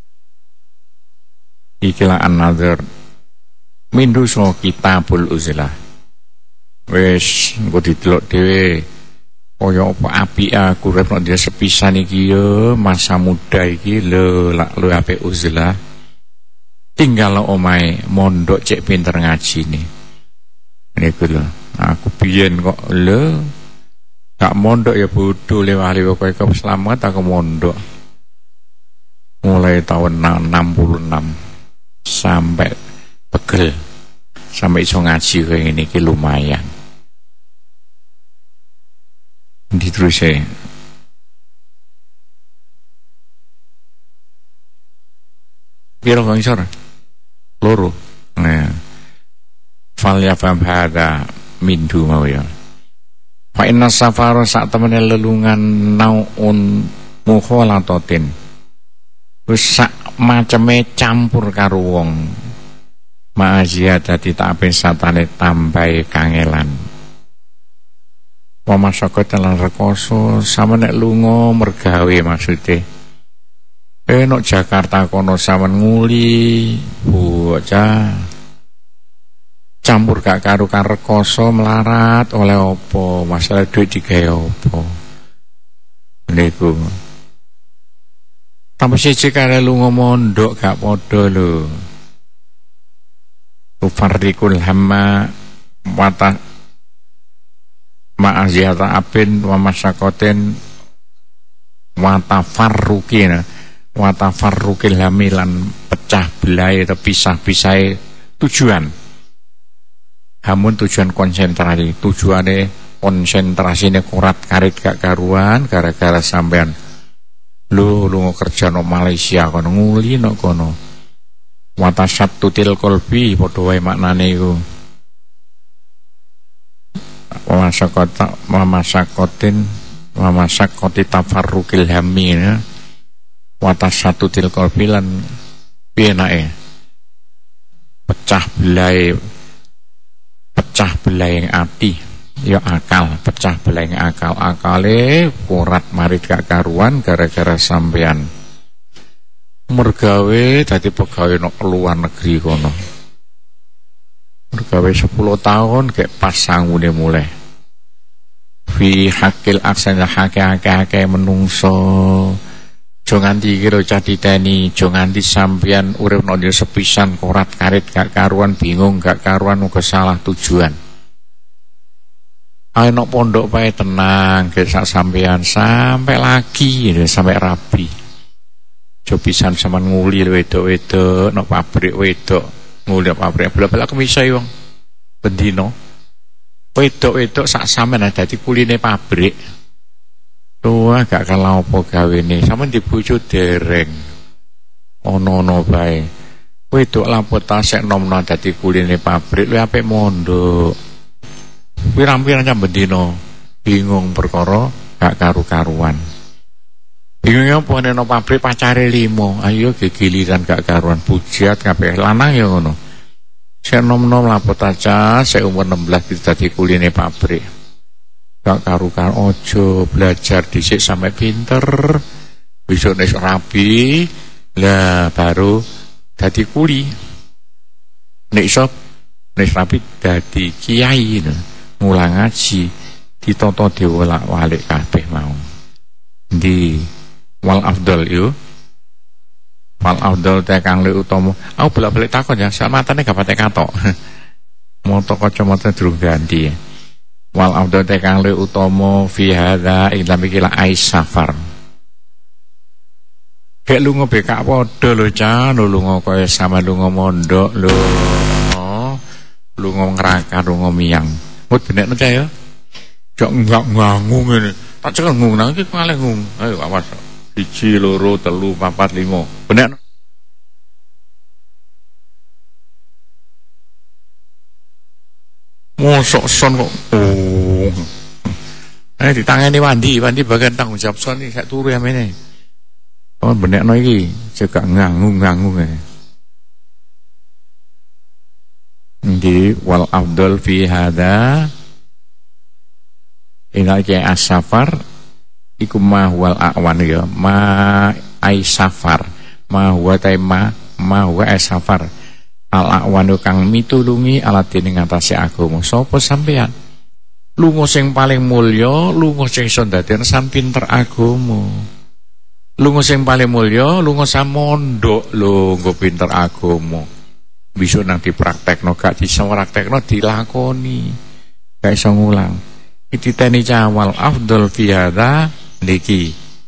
Ikilah an-nadzur mindu so kitabul uzlah. Wis engko didelok dhewe kaya apa apik aku urip nek dia sepisan iki ya masa muda iki lho lak lu apik uzlah. Tinggal omahe mondok cek pinter ngajine. Niku lho, aku biyen kok lho gak mondok ya bodoh lewali kowe kok selamat aku mondok. Mulai tahun enam puluh enam sampai pegel sampai iso ngaji kayak ngene iki lumayan. Diterusé piro kang isor loro nah fal ya fam hada mindu mau ya fa inna safara sak temene lelungan naun mukhalatatin wis sak maceme campur karo wong ma'aziyadati ta'ben satane tambahe kangelan Masyarakat lan rekoso sama nek lunga mergawe maksude. Eh nok Jakarta kono sampean nguli bocah campur gak karo kan rekoso melarat oleh opo masalah duit digawe opo niku. Tambah siji kare lunga mondok gak padha lho. Ufarriqul hamma wata ma'aziyata abin wa masyakotin wa tafarruqina wa tafarruqil hamilan pecah belai atau pisah-pisah tujuan hamun tujuan konsentrasi tujuane konsentrasine kurat karit gak karuan gara-gara sampean lu lu kerja no Malaysia kono nguli no kono wa tasyattutil qalbi padha wae maknane iku Wamasakota mamasakotin wamasakoti tafarrukil hamina watasatu tilkol bilan pienake pecah belai pecah belai ati ya akal pecah belai akal akale kurat marit gak karuan gara-gara sampean mergawe dadi pegawe nok luar negeri kono mergawe sepuluh tahun kayak pas sanggune mulai fi hakil aksana hake-hake menungso jo nganti iki lho cah diteni jo nganti sampeyan urip nang sepisan korat karit gak karuan bingung gak karuan uga salah tujuan. Ayo nok pondok pae tenang ge sak sampeyan sampai lagi sampai rabi. Jo pisan sampean nguli wedok-wedok nok pabrik wedok nguli pabrik bla-bla kemisai wong bendino. Wedok-wedok sak sampean dadi kuline pabrik. Tuwa gak kalah apa gawene, sampean dibojo dereng. Ono-ono bae. Wedok lamput tasek nom-nom dadi kuline pabrik, luwih apik mondok. Pirang-pirang jam bendina bingung perkara gak karu-karuan. Bingung apa nek pabrik pacare limo, ayo gegiliran gak karuan bujat kabeh lanang ya ngono. Saya nom-nom lapor aja, saya umur enam belas kita di kuline pabrik. Gak karukan ojo belajar dhisik sampai pinter. Besok nek rabi, lah baru dadi kuli. Nek iso nek rabi dadi kiai ngulang ngaji, ditonton diwolak-walik kabeh mau. Di wal afdal yo. Wal afdal tekang le utama. Aku bolak-balik takon ya, sak matane gak patek katok. Moto kacamata durung ganti. Wal afdal tekang le utama fi hadza illa mikila ais safar. Kayak lunga bekak padha lho Cah, lunga kaya sama lunga mondok lho. Lunga ngrakan lunga miyang. Mut benekno Cah ya. Jok enggak ngangung ngene. Tak cekel ngung nang iki kalih ngung. Ayo awas. Siji, loro, telu, papat, limo. Bener. Mosok son kok. Oh. Eh ditangani Wandi, Wandi bagian tanggung jawab son iki sak turu amene. Oh benekno iki juga ngangung-ngangung e. Di wal afdal fi hadza ina ke as-safar iku ma wal awan ya ma ai safar ma huwa tema ma huwa as-safar al awanu kang mitulungi alat dening ngatasi agama sapa sampean lunga sing paling mulya lunga sing iso ndadekke pinter agama lunga sing paling mulya lunga samondok lho nggo pinter agama bisa nang dipraktekno gak bisa praktekno dilakoni gak iso ngulang ititeni cawal afdal fi hadza niki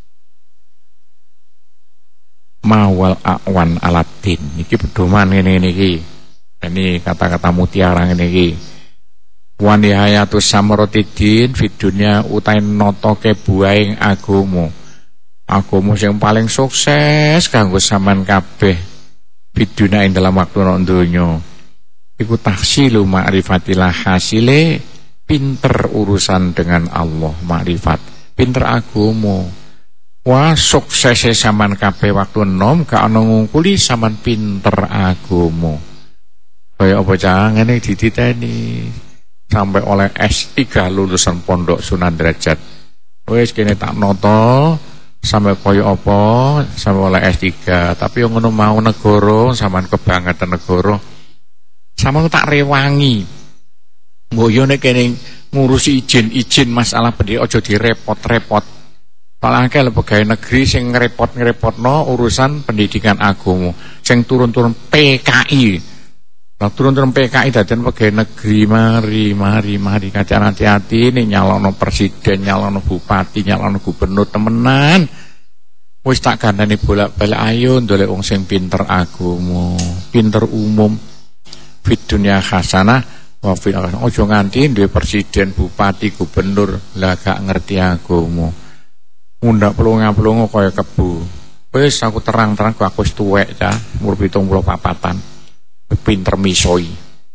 mawal awan alatin niki pedoman ngene niki ini kata-kata mutiara ngene iki wa nihayatus samratidin fid dunya utai notoke buaing agama agama sing paling sukses kanggo sampean kabeh fid dunya ing dalam waktu nang donya iku tahsilu ma'rifatillah hasile pinter urusan dengan Allah makrifat pinter agama. Wah suksese sampean kabeh waktu enom gak ana ngungkuli sampean pinter agama. Kaya apa Cah ngene dititeni sampai oleh S tiga lulusan Pondok Sunan Derajat. Wis kene tak noto sampai kaya apa sampai oleh S tiga tapi yang ngono mau negara sampean kebangetan negara. Sampeyan tak rewangi. Mbok yo nek kene ngurusi izin-izin masalah pendidik aja direpot-repot. Malah akeh pegawai negeri sing ngrepot-ngrepotno urusan pendidikan agama, sing turun-turun P K I. Lah turun-turun P K I daden pegawai negeri mari mari mari kacan hati-hati ning nyalono presiden, nyalono bupati, nyalono gubernur temenan. Wis tak gandani bolak-balik ayo ndolek wong sing pinter agama, pinter umum. Fit dunya hasanah wa fil akhirah ojo nganti duwe presiden, bupati, gubernur lah gak ngerti agama. Mundak pelonga-pelonga kaya kebu. Wis aku terang-terang aku wis tuwek Cah, umur pitung puluh papatan. Pinter misoi.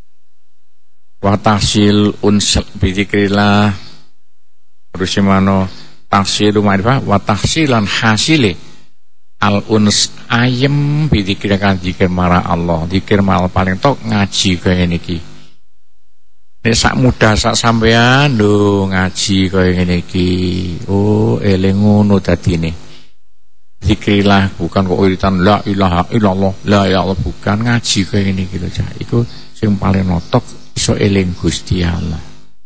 Wa tahsil unsel bizikrillah. Terus semano tahsilu ma'rifah wa tahsilan hasile al uns ayem bizikrillah kan zikir marah Allah. Zikir mal paling tok ngaji kaya niki. Nek sak mudah sak sampean lho ngaji kaya ngene iki. Oh, eling ngono dadine. Zikrillah bukan kok iritan la ilaha illallah, la ya Allah bukan ngaji kaya ngene iki lho Cah. Iku sing paling notok iso eling Gusti Allah.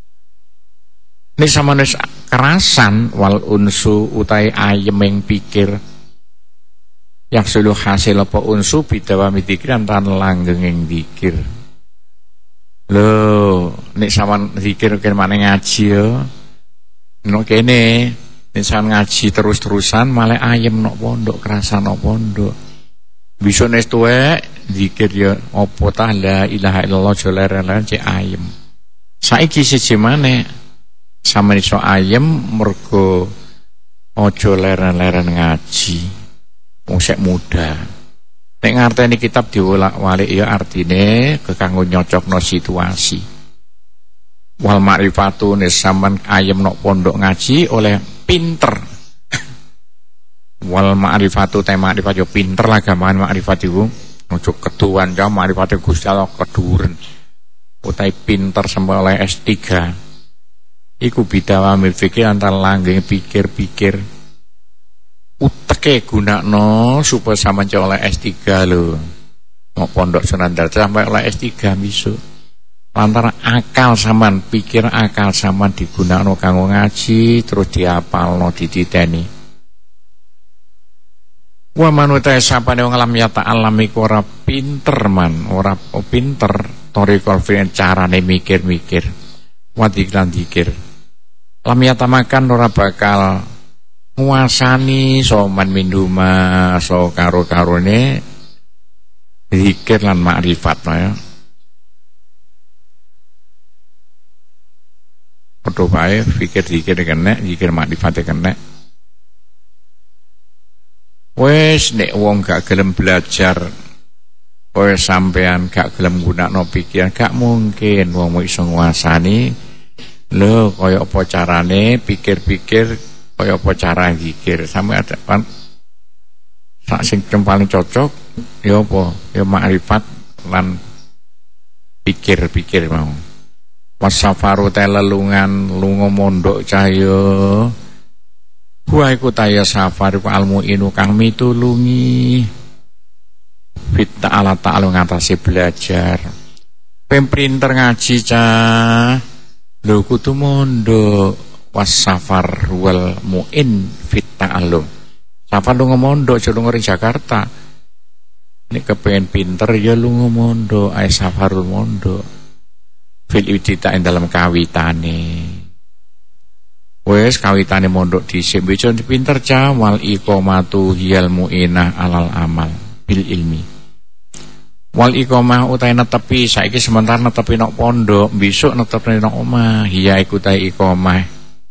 Nek sampeyan kerasan wal unsu utai ayeming pikir yang suluh hasil apa unsu bidawami dzikir tan langgenging dzikir. Lho, nek sampean zikir kene maneh ngaji ya. Nek kene nek sampean ngaji terus-terusan malah ayem nok pondok, kerasan nok pondok. Bisa nek tuwek zikir ya apa ta la ilaha illallah jalaran cek ayem. Saiki siji maneh sampeyan iso ayem mergo aja leren-leren ngaji. Wong sek muda. Nek ngarteni kitab diwolak-walik ya artine kekanggo nyocokno situasi. Wal ma'rifatu nek sampean ayem nok pondok ngaji oleh pinter. Wal ma'rifatu te ma'rifat yo pinter lah gampang ma'rifat iku Ojo keduan jam marifate Gusti Allah keduren. Utai pinter sampai oleh S tiga. Iku bidawamil fikir antara langgeng pikir-pikir. Uteke gunakno supaya sama oleh S tiga lho. Mau pondok Sunan Darja sampai oleh S tiga besok. Lantaran akal saman, pikir akal saman digunakno kanggo ngaji terus diapalno dititeni. Wa manuta sapane wong alam ya ta'alam iku ora pinter man, ora pinter torikol fi'il carane mikir-mikir. Wa diklan dikir. Lam ya tamakan ora bakal nguasani soman minduma so karo-karone zikir lan makrifat ya. Padha bae fikir zikir kena, zikir makrifat kena. Wes nek wong gak gelem belajar, kowe sampean gak gelem gunakno pikiran, gak mungkin wong iso nguasani lho kaya apa carane pikir-pikir, kaya apa cara zikir. Sampe ada kan sak sing paling cocok ya apa? Ya makrifat lan pikir-pikir mau. Wasafaru telelungan lunga mondok cahya. Wa iku taya safar iku almu inu kang mitulungi fit ta'ala ta'ala ngatasi belajar. Pemprinter ngaji cah lho kudu mondok. Wasafar wal muin fit ta'alum. Safar lunga mondok aja lunga ring Jakarta. Nek kepengin pinter ya lunga mondok, ae safarul mondok. Fil ibtida ing dalam kawitane. Wes kawitane mondok dhisik bejo pinter cah wal iqamatu hiyal muinah alal amal bil ilmi. Wal iqamah utahe netepi saiki sementara netepi nok pondok, besok netepi nok omah. Hiya iku ta iqamah.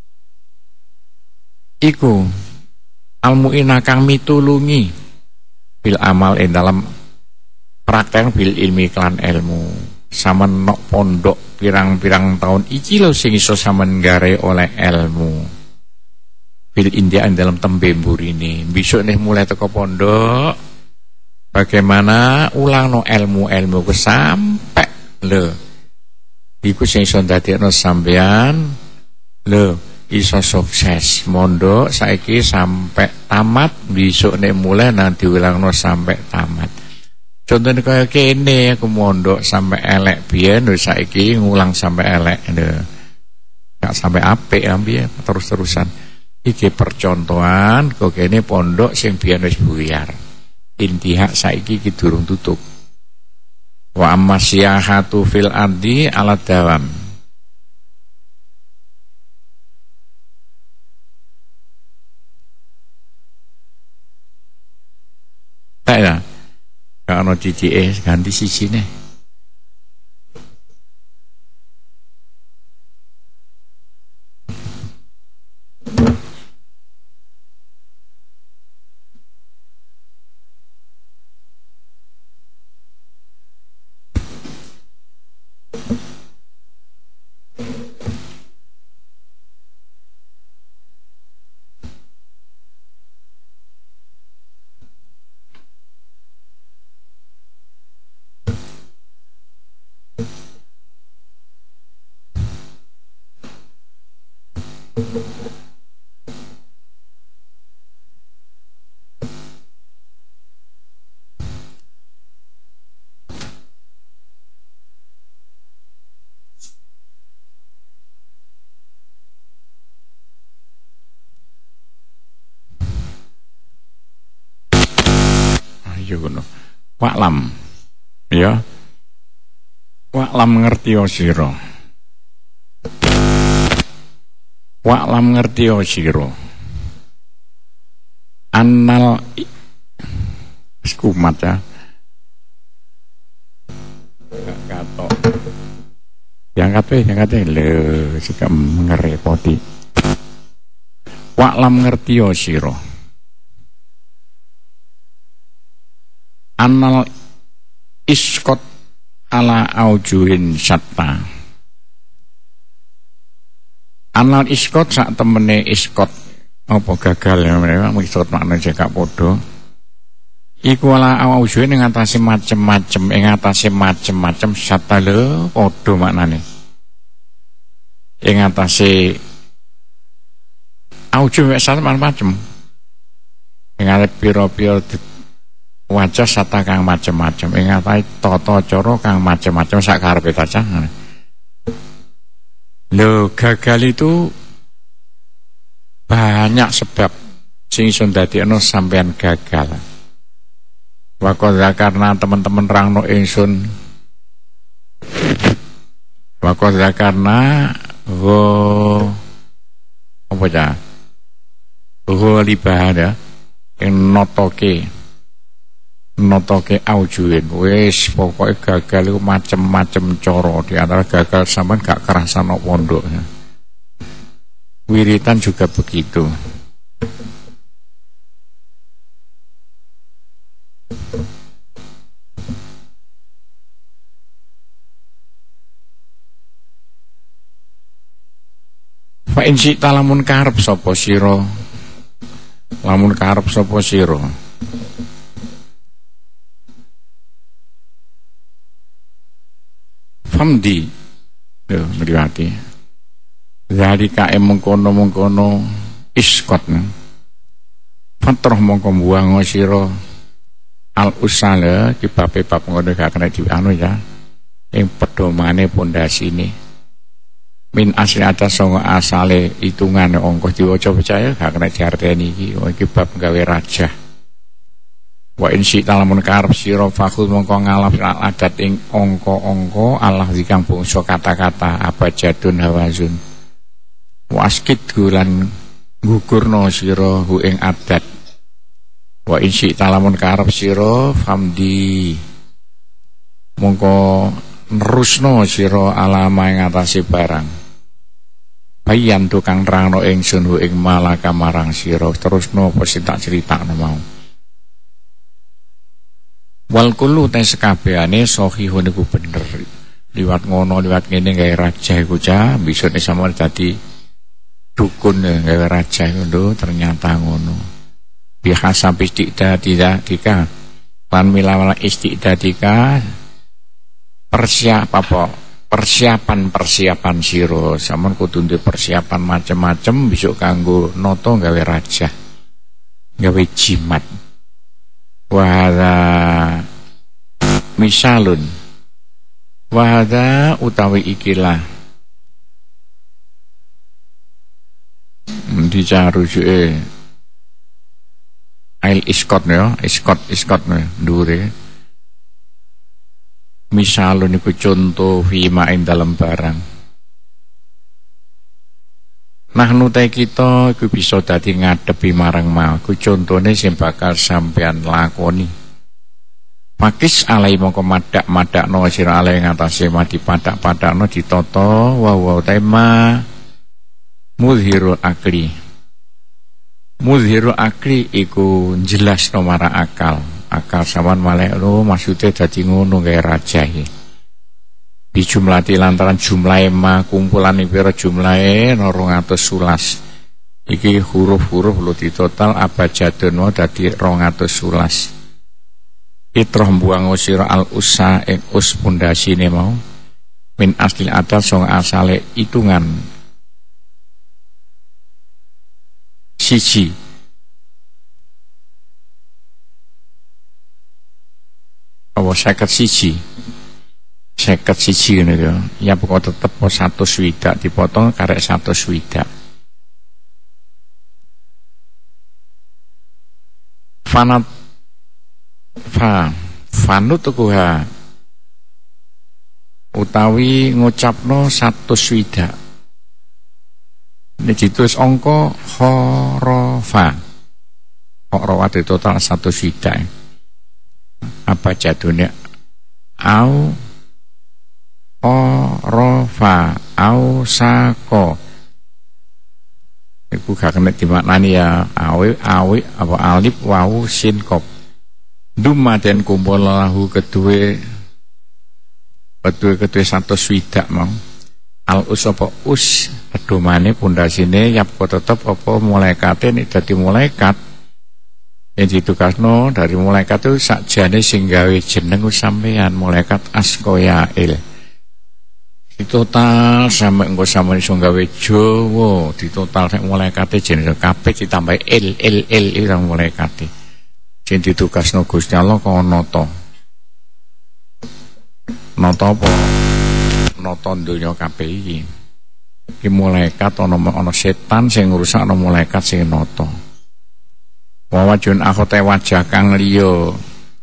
Iku al muinah kang mitulungi bil amal ing dalam praktek bil ilmi klan ilmu. Saman nok pondok pirang-pirang tahun iki lho sing iso sampean gare oleh ilmu. Bil India dalam tembe mburine. Besok nih mulai teko pondok bagaimana ulang no ilmu-ilmu ku sampai lho. Iku sing iso ndadekno sampean lho iso sukses. Mondok saiki sampai tamat, besok nih mulai nanti ulangno sampai tamat. Contohnya kaya kene aku mondok sampai elek biyen wis saiki ngulang sampai elek lho. Gak sampai apik ambiyen terus-terusan. Iki percontohan kok kene pondok sing biyen wis buyar. Intihak saiki iki durung tutup. Wa amasyahatu fil ardi ala dawam. Tak ya? Kalau cicike ganti sisine. Waklam ya waklam ngerti sira waklam ngerti sira annal skumat ya gak katok diangkat weh diangkat weh lho sik ngerepoti waklam ngerti sira annal iskot ala aujuhin syatta. Annal iskot sak temene iskot apa gagal ya memang iskot makna cekak podo. iku ala awujud ing atase macem-macem ing atase macem-macem syatta lho padha maknane ing atase awujud wek macem-macem ing arep pira-pira wajah sata kang macem-macem ing atase tata cara kang macem-macem sak karepe cacah lho gagal itu banyak sebab sing iso ndadekno sampean gagal. Wakoda karena teman-teman rangno ingsun wakoda karena go apa ya go libahada yang notoke notoke aujuin wis pokoknya gagal itu macem-macem coro di antara gagal sampean gak kerasa no pondok wiritan juga begitu. Fa in syi'ta lamun karep sapa sira lamun karep sapa sira famdi lho mriwati zalika mengkono-mengkono iskot fatroh mongko buang sira al usala di bab-bab ngono gak kena dianu ya ing pedomane pondasine min asli atas songo asale hitungan ongkos diwaca percaya gak kena diarteni iki iki bab gawe raja wa in syi'ta lamun karep sira fakhud mongko ngalap adat ing angka-angka Allah dikang bangsa kata-kata abajadun hawazun waskit gulan gugurna sira hu ing adat wa in syi'ta lamun karep sira famdi mongko nerusno sira alama ing atase barang bayan tukang rangno ingsun hu ing malaka marang sira terusno apa sing tak critakno mau wal kullu ta sekabehane sahihun iku bener liwat ngono liwat ngene gawe raja iku ca bisa sampeyan dadi dukun gawe raja iku lho ternyata ngono biasa istiqda tidak dika lan milawala istiqdadika persiap apa persiapan-persiapan sira sampean kudu duwe persiapan macem-macem besok kanggo noto gawe raja gawe jimat wahada misalun wahada utawi ikilah dicarujuke ail iskot ya iskot iskot ndure misalun iku contoh fima ing dalam barang nah nutai kita iku bisa dadi ngadepi marang mau iku contone sing bakal sampean lakoni makis alai mongko madak-madakno sira alai ngatasé mati padak-padakno ditata wa wa tema muzhirul akli muzhirul akli iku jelasno marang akal akal sawan malek lo maksudnya dadi ngono gawe raja iki dijumlati lantaran jumlahe ma kumpulan pira jumlahe rong atus sewelas iki huruf-huruf lo di total abajadun mau dadi rong atus sewelas itroh buang sira al usa ing us pondasine mau min asli adat song asale hitungan siji apa seket siji seket siji ini ya ya pokoknya tetap satu swidak dipotong karek satu swidak fanat fa fanut tukuha utawi ngucapno satu swidak ini ditulis ongko horofa horofa di total satu swidak apa jatuhnya au orofa au sako iku gak kena dimaknani ya awe awe apa alif wawu sin kop dumaden kumpul lahu kedue kedue kedue satu swidak mau al us apa us pedomane pondasine ya tetep apa malaikate nek dadi malaikat Yang ditugasno dari malaikat itu sakjane sing gawe jeneng sampean malaikat Askoyail. Di total sampe engko sampeyan iso gawe Jawa, di total nek malaikate jeneng kabeh ditambah il il il ira malaikate. Sing ditugasno Gusti Allah kok nata. Nata apa? Nata donya kabeh iki. Iki malaikat ana ana setan sing ngrusakno malaikat sing nata. Wawajun akhote wajah kang liya.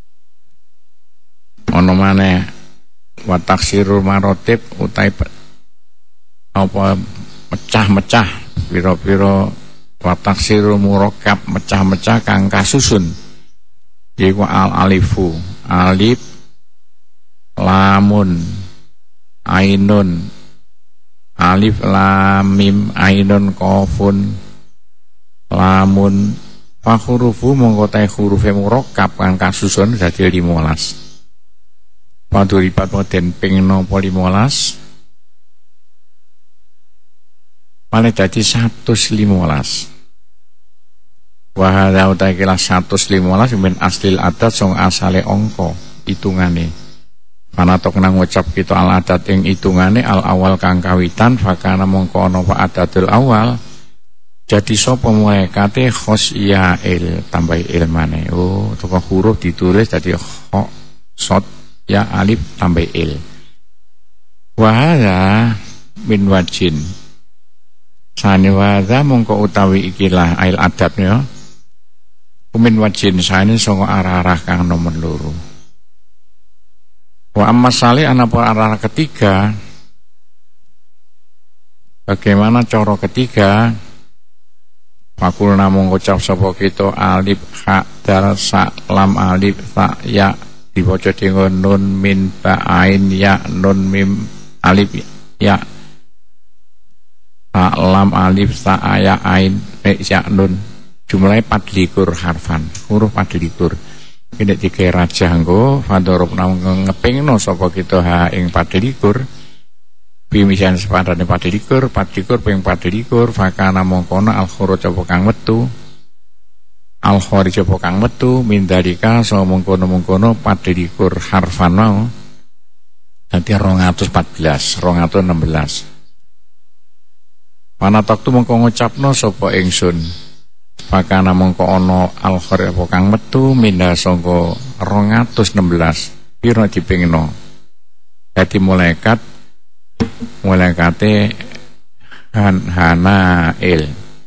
Ana maneh wa taksirul marotib utai apa mecah-mecah pira-pira wa taksirul murakkab mecah-mecah kang kasusun iku al alifu alif lamun ainun alif lam mim ainun qafun lamun fa hurufu mongko ta hurufe murakkab kang kasusun dadi lima belas. Paduripat moden ping napa limolas Mane dadi seratus lima belas. Wa hadza utaikila seratus lima belas min aslil adat song asale angka hitungane. Panatok nang ngucap kita al adat ing hitungane al awal kang kawitan fakana mongko ana wa adatul awal. Jadi sapa malaikate khosyail tambah ilmane. Oh, toko huruf ditulis dadi kha sod ya alif tambah il. Wahada min wajin. Sane wahada mongko utawi ikilah ail adabnya. Min wajin sane sanga arah-arah kang nomor loro. Wa amma sali anapa arah ketiga. Bagaimana cara ketiga? Fakulna mongko cap sapa kita alif ha dal sa lam alif ta ya dibaca dengan nun min ba ain ya nun mim alif ya ta lam alif ta ya ain e ya nun jumlahnya empat likur harfan huruf empat likur ini tiga raja nggo fadorob nang ngepingno sapa kita ha ing empat likur pimisan sepadane empat likur empat likur ping empat likur fakana mongkona al khuruj apa kang metu al kharij apa kang metu mindalika so mungkono-mungkono padlikur harfan mau dadi dua ratus empat belas dua ratus enam belas. Panatok tu mongko ngucapno sapa ingsun fakana mongko ana al kharij apa kang metu minda sangka dua ratus enam belas pira dipingno dadi malaikat malaikate han hanail.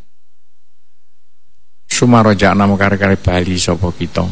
Sumaroja namo kare-kare bali sapa kita.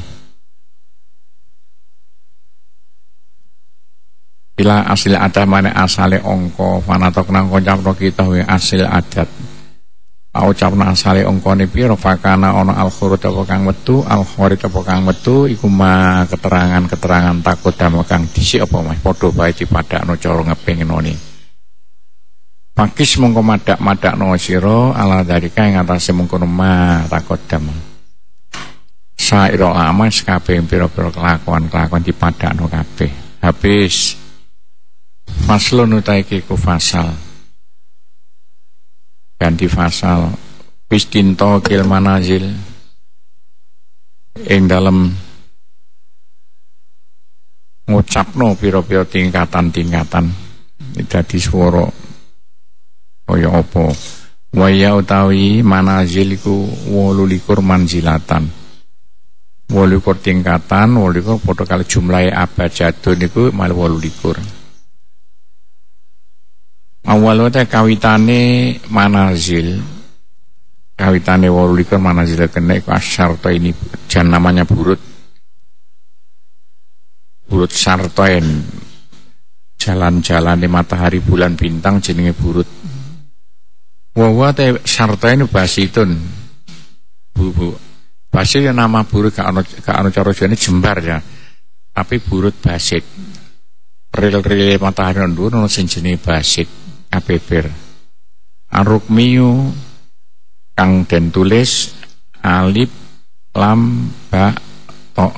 Bila asil adat mana asale angka fanatok nang kocapno kita wi asil adat. Aucapna asale angkane pira fakana ana al khuruj apa kang metu al kharij apa kang metu iku ma keterangan-keterangan takut damo kang dhisik apa meh padha bae dipadakno cara ngepinginone. Pakis mongko madak-madakno sira ala dalika ing atase mengkono ma takodam. Saira amal kabeh pira-pira kelakuan-kelakuan dipadakno kabeh. Habis faslun utaiki ku fasal. Ganti fasal wis tinta kil manazil ing dalem ngucapno pira-pira tingkatan-tingkatan dadi swara kaya apa waya utawi manazil iku wolu likur manzilatan wolu likur tingkatan wolu likur padha kali jumlahe abjadun niku mal wolu likur. Awal wate kawitane manazil kawitane wolu likur manazil kena iku asyarta ini jan namanya burut burut sartain jalan-jalan di matahari bulan bintang jenenge burut. Wawa te sartain basitun bu bu basit ya nama burut gak ana gak ana cara jane jembar ya tapi burut basit ril-ril matahari ndur ono sing jenenge basit kabeber arukmiyu kang den tulis alif lam ba to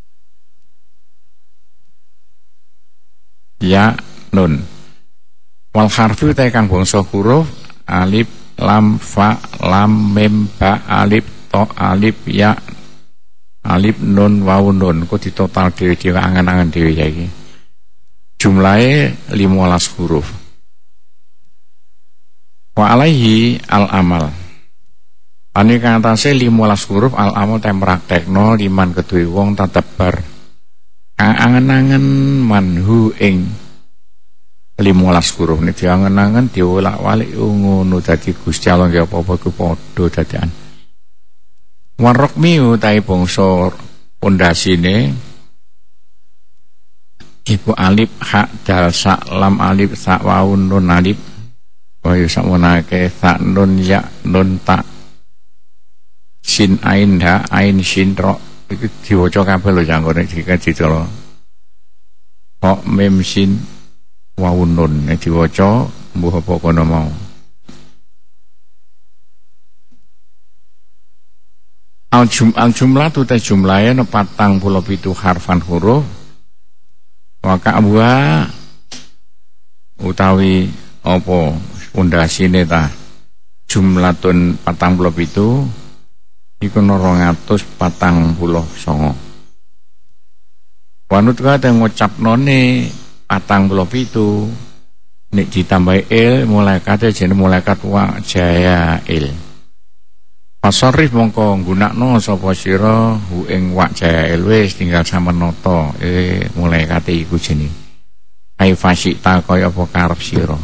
ya nun wal harfu te kang bangsa huruf alif lam fa lam mim ba alif to alif ya alif nun wawu nun kok ditotal dhewe-dhewe angan-angan dhewe ya iki. Jumlahe lima belas huruf. Wa alaihi al amal. Ane kang atase lima belas huruf al amal tem praktekno liman keduwe wong tatebar. Kang angen-angen manhu ing lima belas huruf nek diangen-angen diolak-walik ngono dadi Gusti Allah nggih apa-apa ku padha dadian. Warokmi utahe bangsa pondasine iku alif hak dal sak lam alif sak wawu nun alif kaya sakmonake sak nun ya nun tak sin ain ha ain sin ro iki diwaca kabeh lho janggone dikaji to. Kok mem sin wawu nun nek diwaca mbuh apa kono mau. Al jum al jumlah tu teh jumlahe patang puluh pitu harfan huruf. Maka abua utawi apa pondasine ta jumlatun patang puluh pitu iku rong atus patang puluh songo. Wanut kate ngucapnone patang puluh pitu nek ditambahi il malaikat jenenge malaikat wa jaya il. Pasarif mongko nggunakno sapa sira hu ing wak jaya il wis tinggal samenoto eh malaikat iku jenenge. Ai fasikta kaya apa karep sira.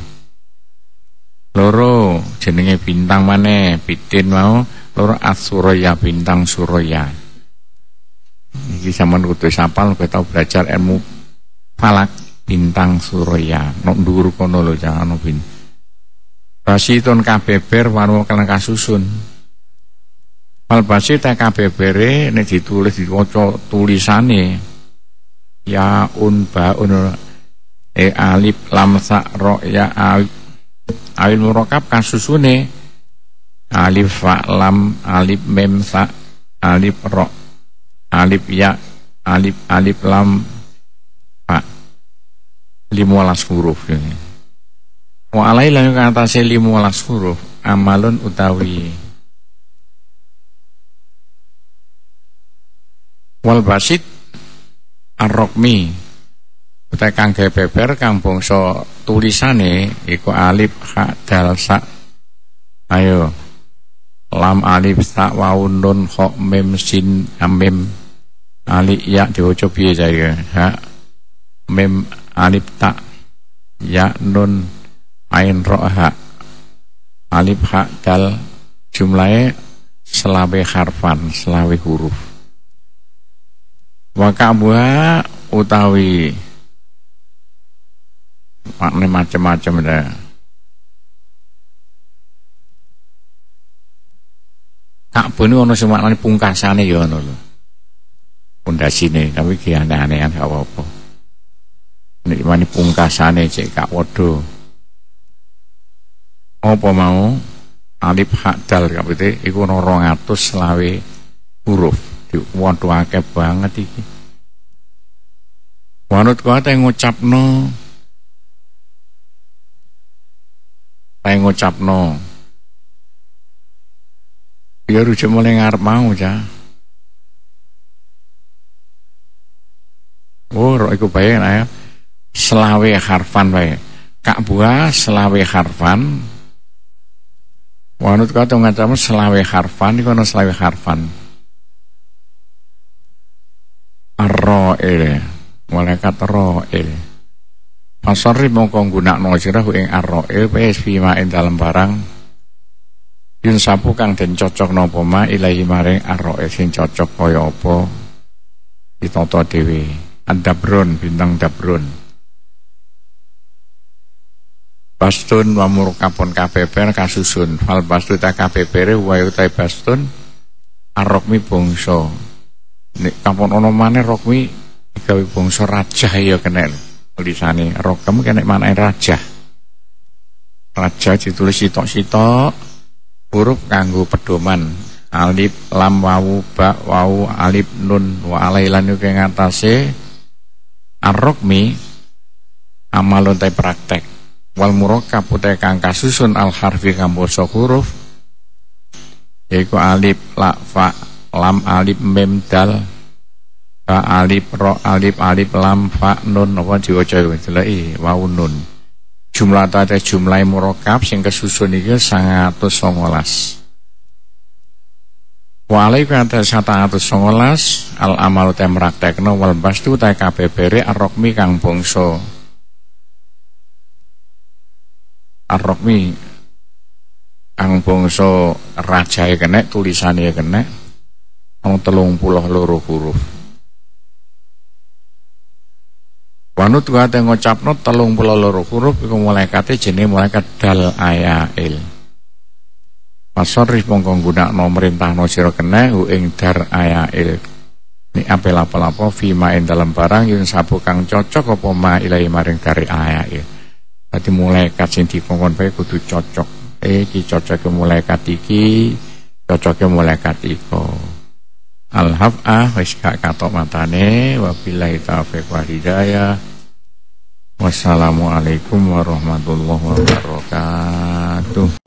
Loro jenenge bintang maneh bidin mau loro as-suraya bintang suraya. Iki sampean kudu sapal kowe tau belajar ilmu falak bintang suraya. Nok dhuwur kono lho jangan bin. Basitun kabeber warna kang kasusun. Fal basit kabebere nek ditulis diwaca tulisane ya un ba un e alif lam sa ro ya alif alif murakab kasusune alif fa lam alif mem sa alif ro alif ya alif alif lam fa lima belas huruf ini. Wa alai lan katase lima belas huruf amalun utawi wal basit ar-rokmi utai kang gebeber kang bangsa tulisane iku alif ha dal sa ayo lam alif sa wawu nun kha mim sin mim alif ya diwaca piye jae ha mim alif ta ya nun ain ro ha alif ha dal jumlahe selawe harfan selawe huruf. Wakabuha utawi makna macam-macam dah. Tak pun ono sing maknane pungkasane ya ono lho. Pondasine tapi ki aneh-anehan gak apa-apa. Nek mani pungkasane cek gak padha. Apa mau alif hak dal kabeh iku ono rong atus selawe huruf. Waduh akeh banget iki. Wanut kate ngucapno Kae ngucapno ya rujuk mulai ngarep mau ja. Oh ro iku bae ya. Selawe harfan bae. Kak buah selawe harfan. Wanut kate ngucapno selawe harfan iku ana selawe harfan. Ar-ra'il malaikat ra'il pasarri mongko nggunakno sira ing ar-ra'il wis fima ing dalem barang yen sapu kang den cocok napa ma ilahi maring ar-ra'il sing cocok kaya apa ditata dhewe ad-dabrun bintang dabrun bastun wa murkapun kabeber kasusun fal bastu ta kabebere wa utai bastun ar-rokmi bangsa. Nek kampung ono maneh rokmi gawe bangsa rajah ya kena tulisane rokem kena maneh rajah. Raja ditulis sitok-sitok huruf kanggo pedoman alif lam wawu ba wawu alif nun wa alailan iku ing atase ar-rokmi amalun ta praktek wal murakkab utahe kang kasusun al harfi kang basa huruf yaiku alif la fa lam alif mim dal Ba alif ro alif alif lam fa nun apa diwaca deleki wau nun. Jumlah tadi jumlah murokab sing kesusun iki sangat songolas. Wa alaikum atas songolas al amal te mraktekno wal bastu te kabebere arrokmi kang bangsa arrokmi kang bangsa rajae kenek tulisane kenek ana telung puluh loro huruf. Wanut kate ngocapno telung puluh loro huruf iku malaikate jenenge malaikat dal ayail. Pasor mongko nggunakno merintahno sira kene hu ing dar ayail. Ni apel apa-apa fima ing dalam barang yen sapu kang cocok apa ma ilahi maring dari ayail. Dadi malaikat sing dikongkon bae kudu cocok. Eh iki cocoke malaikat iki, cocoke malaikat iko. Al-haf'ah wis gak katok matane wabillahi taufiq wal hidayah. Wassalamualaikum warahmatullahi wabarakatuh.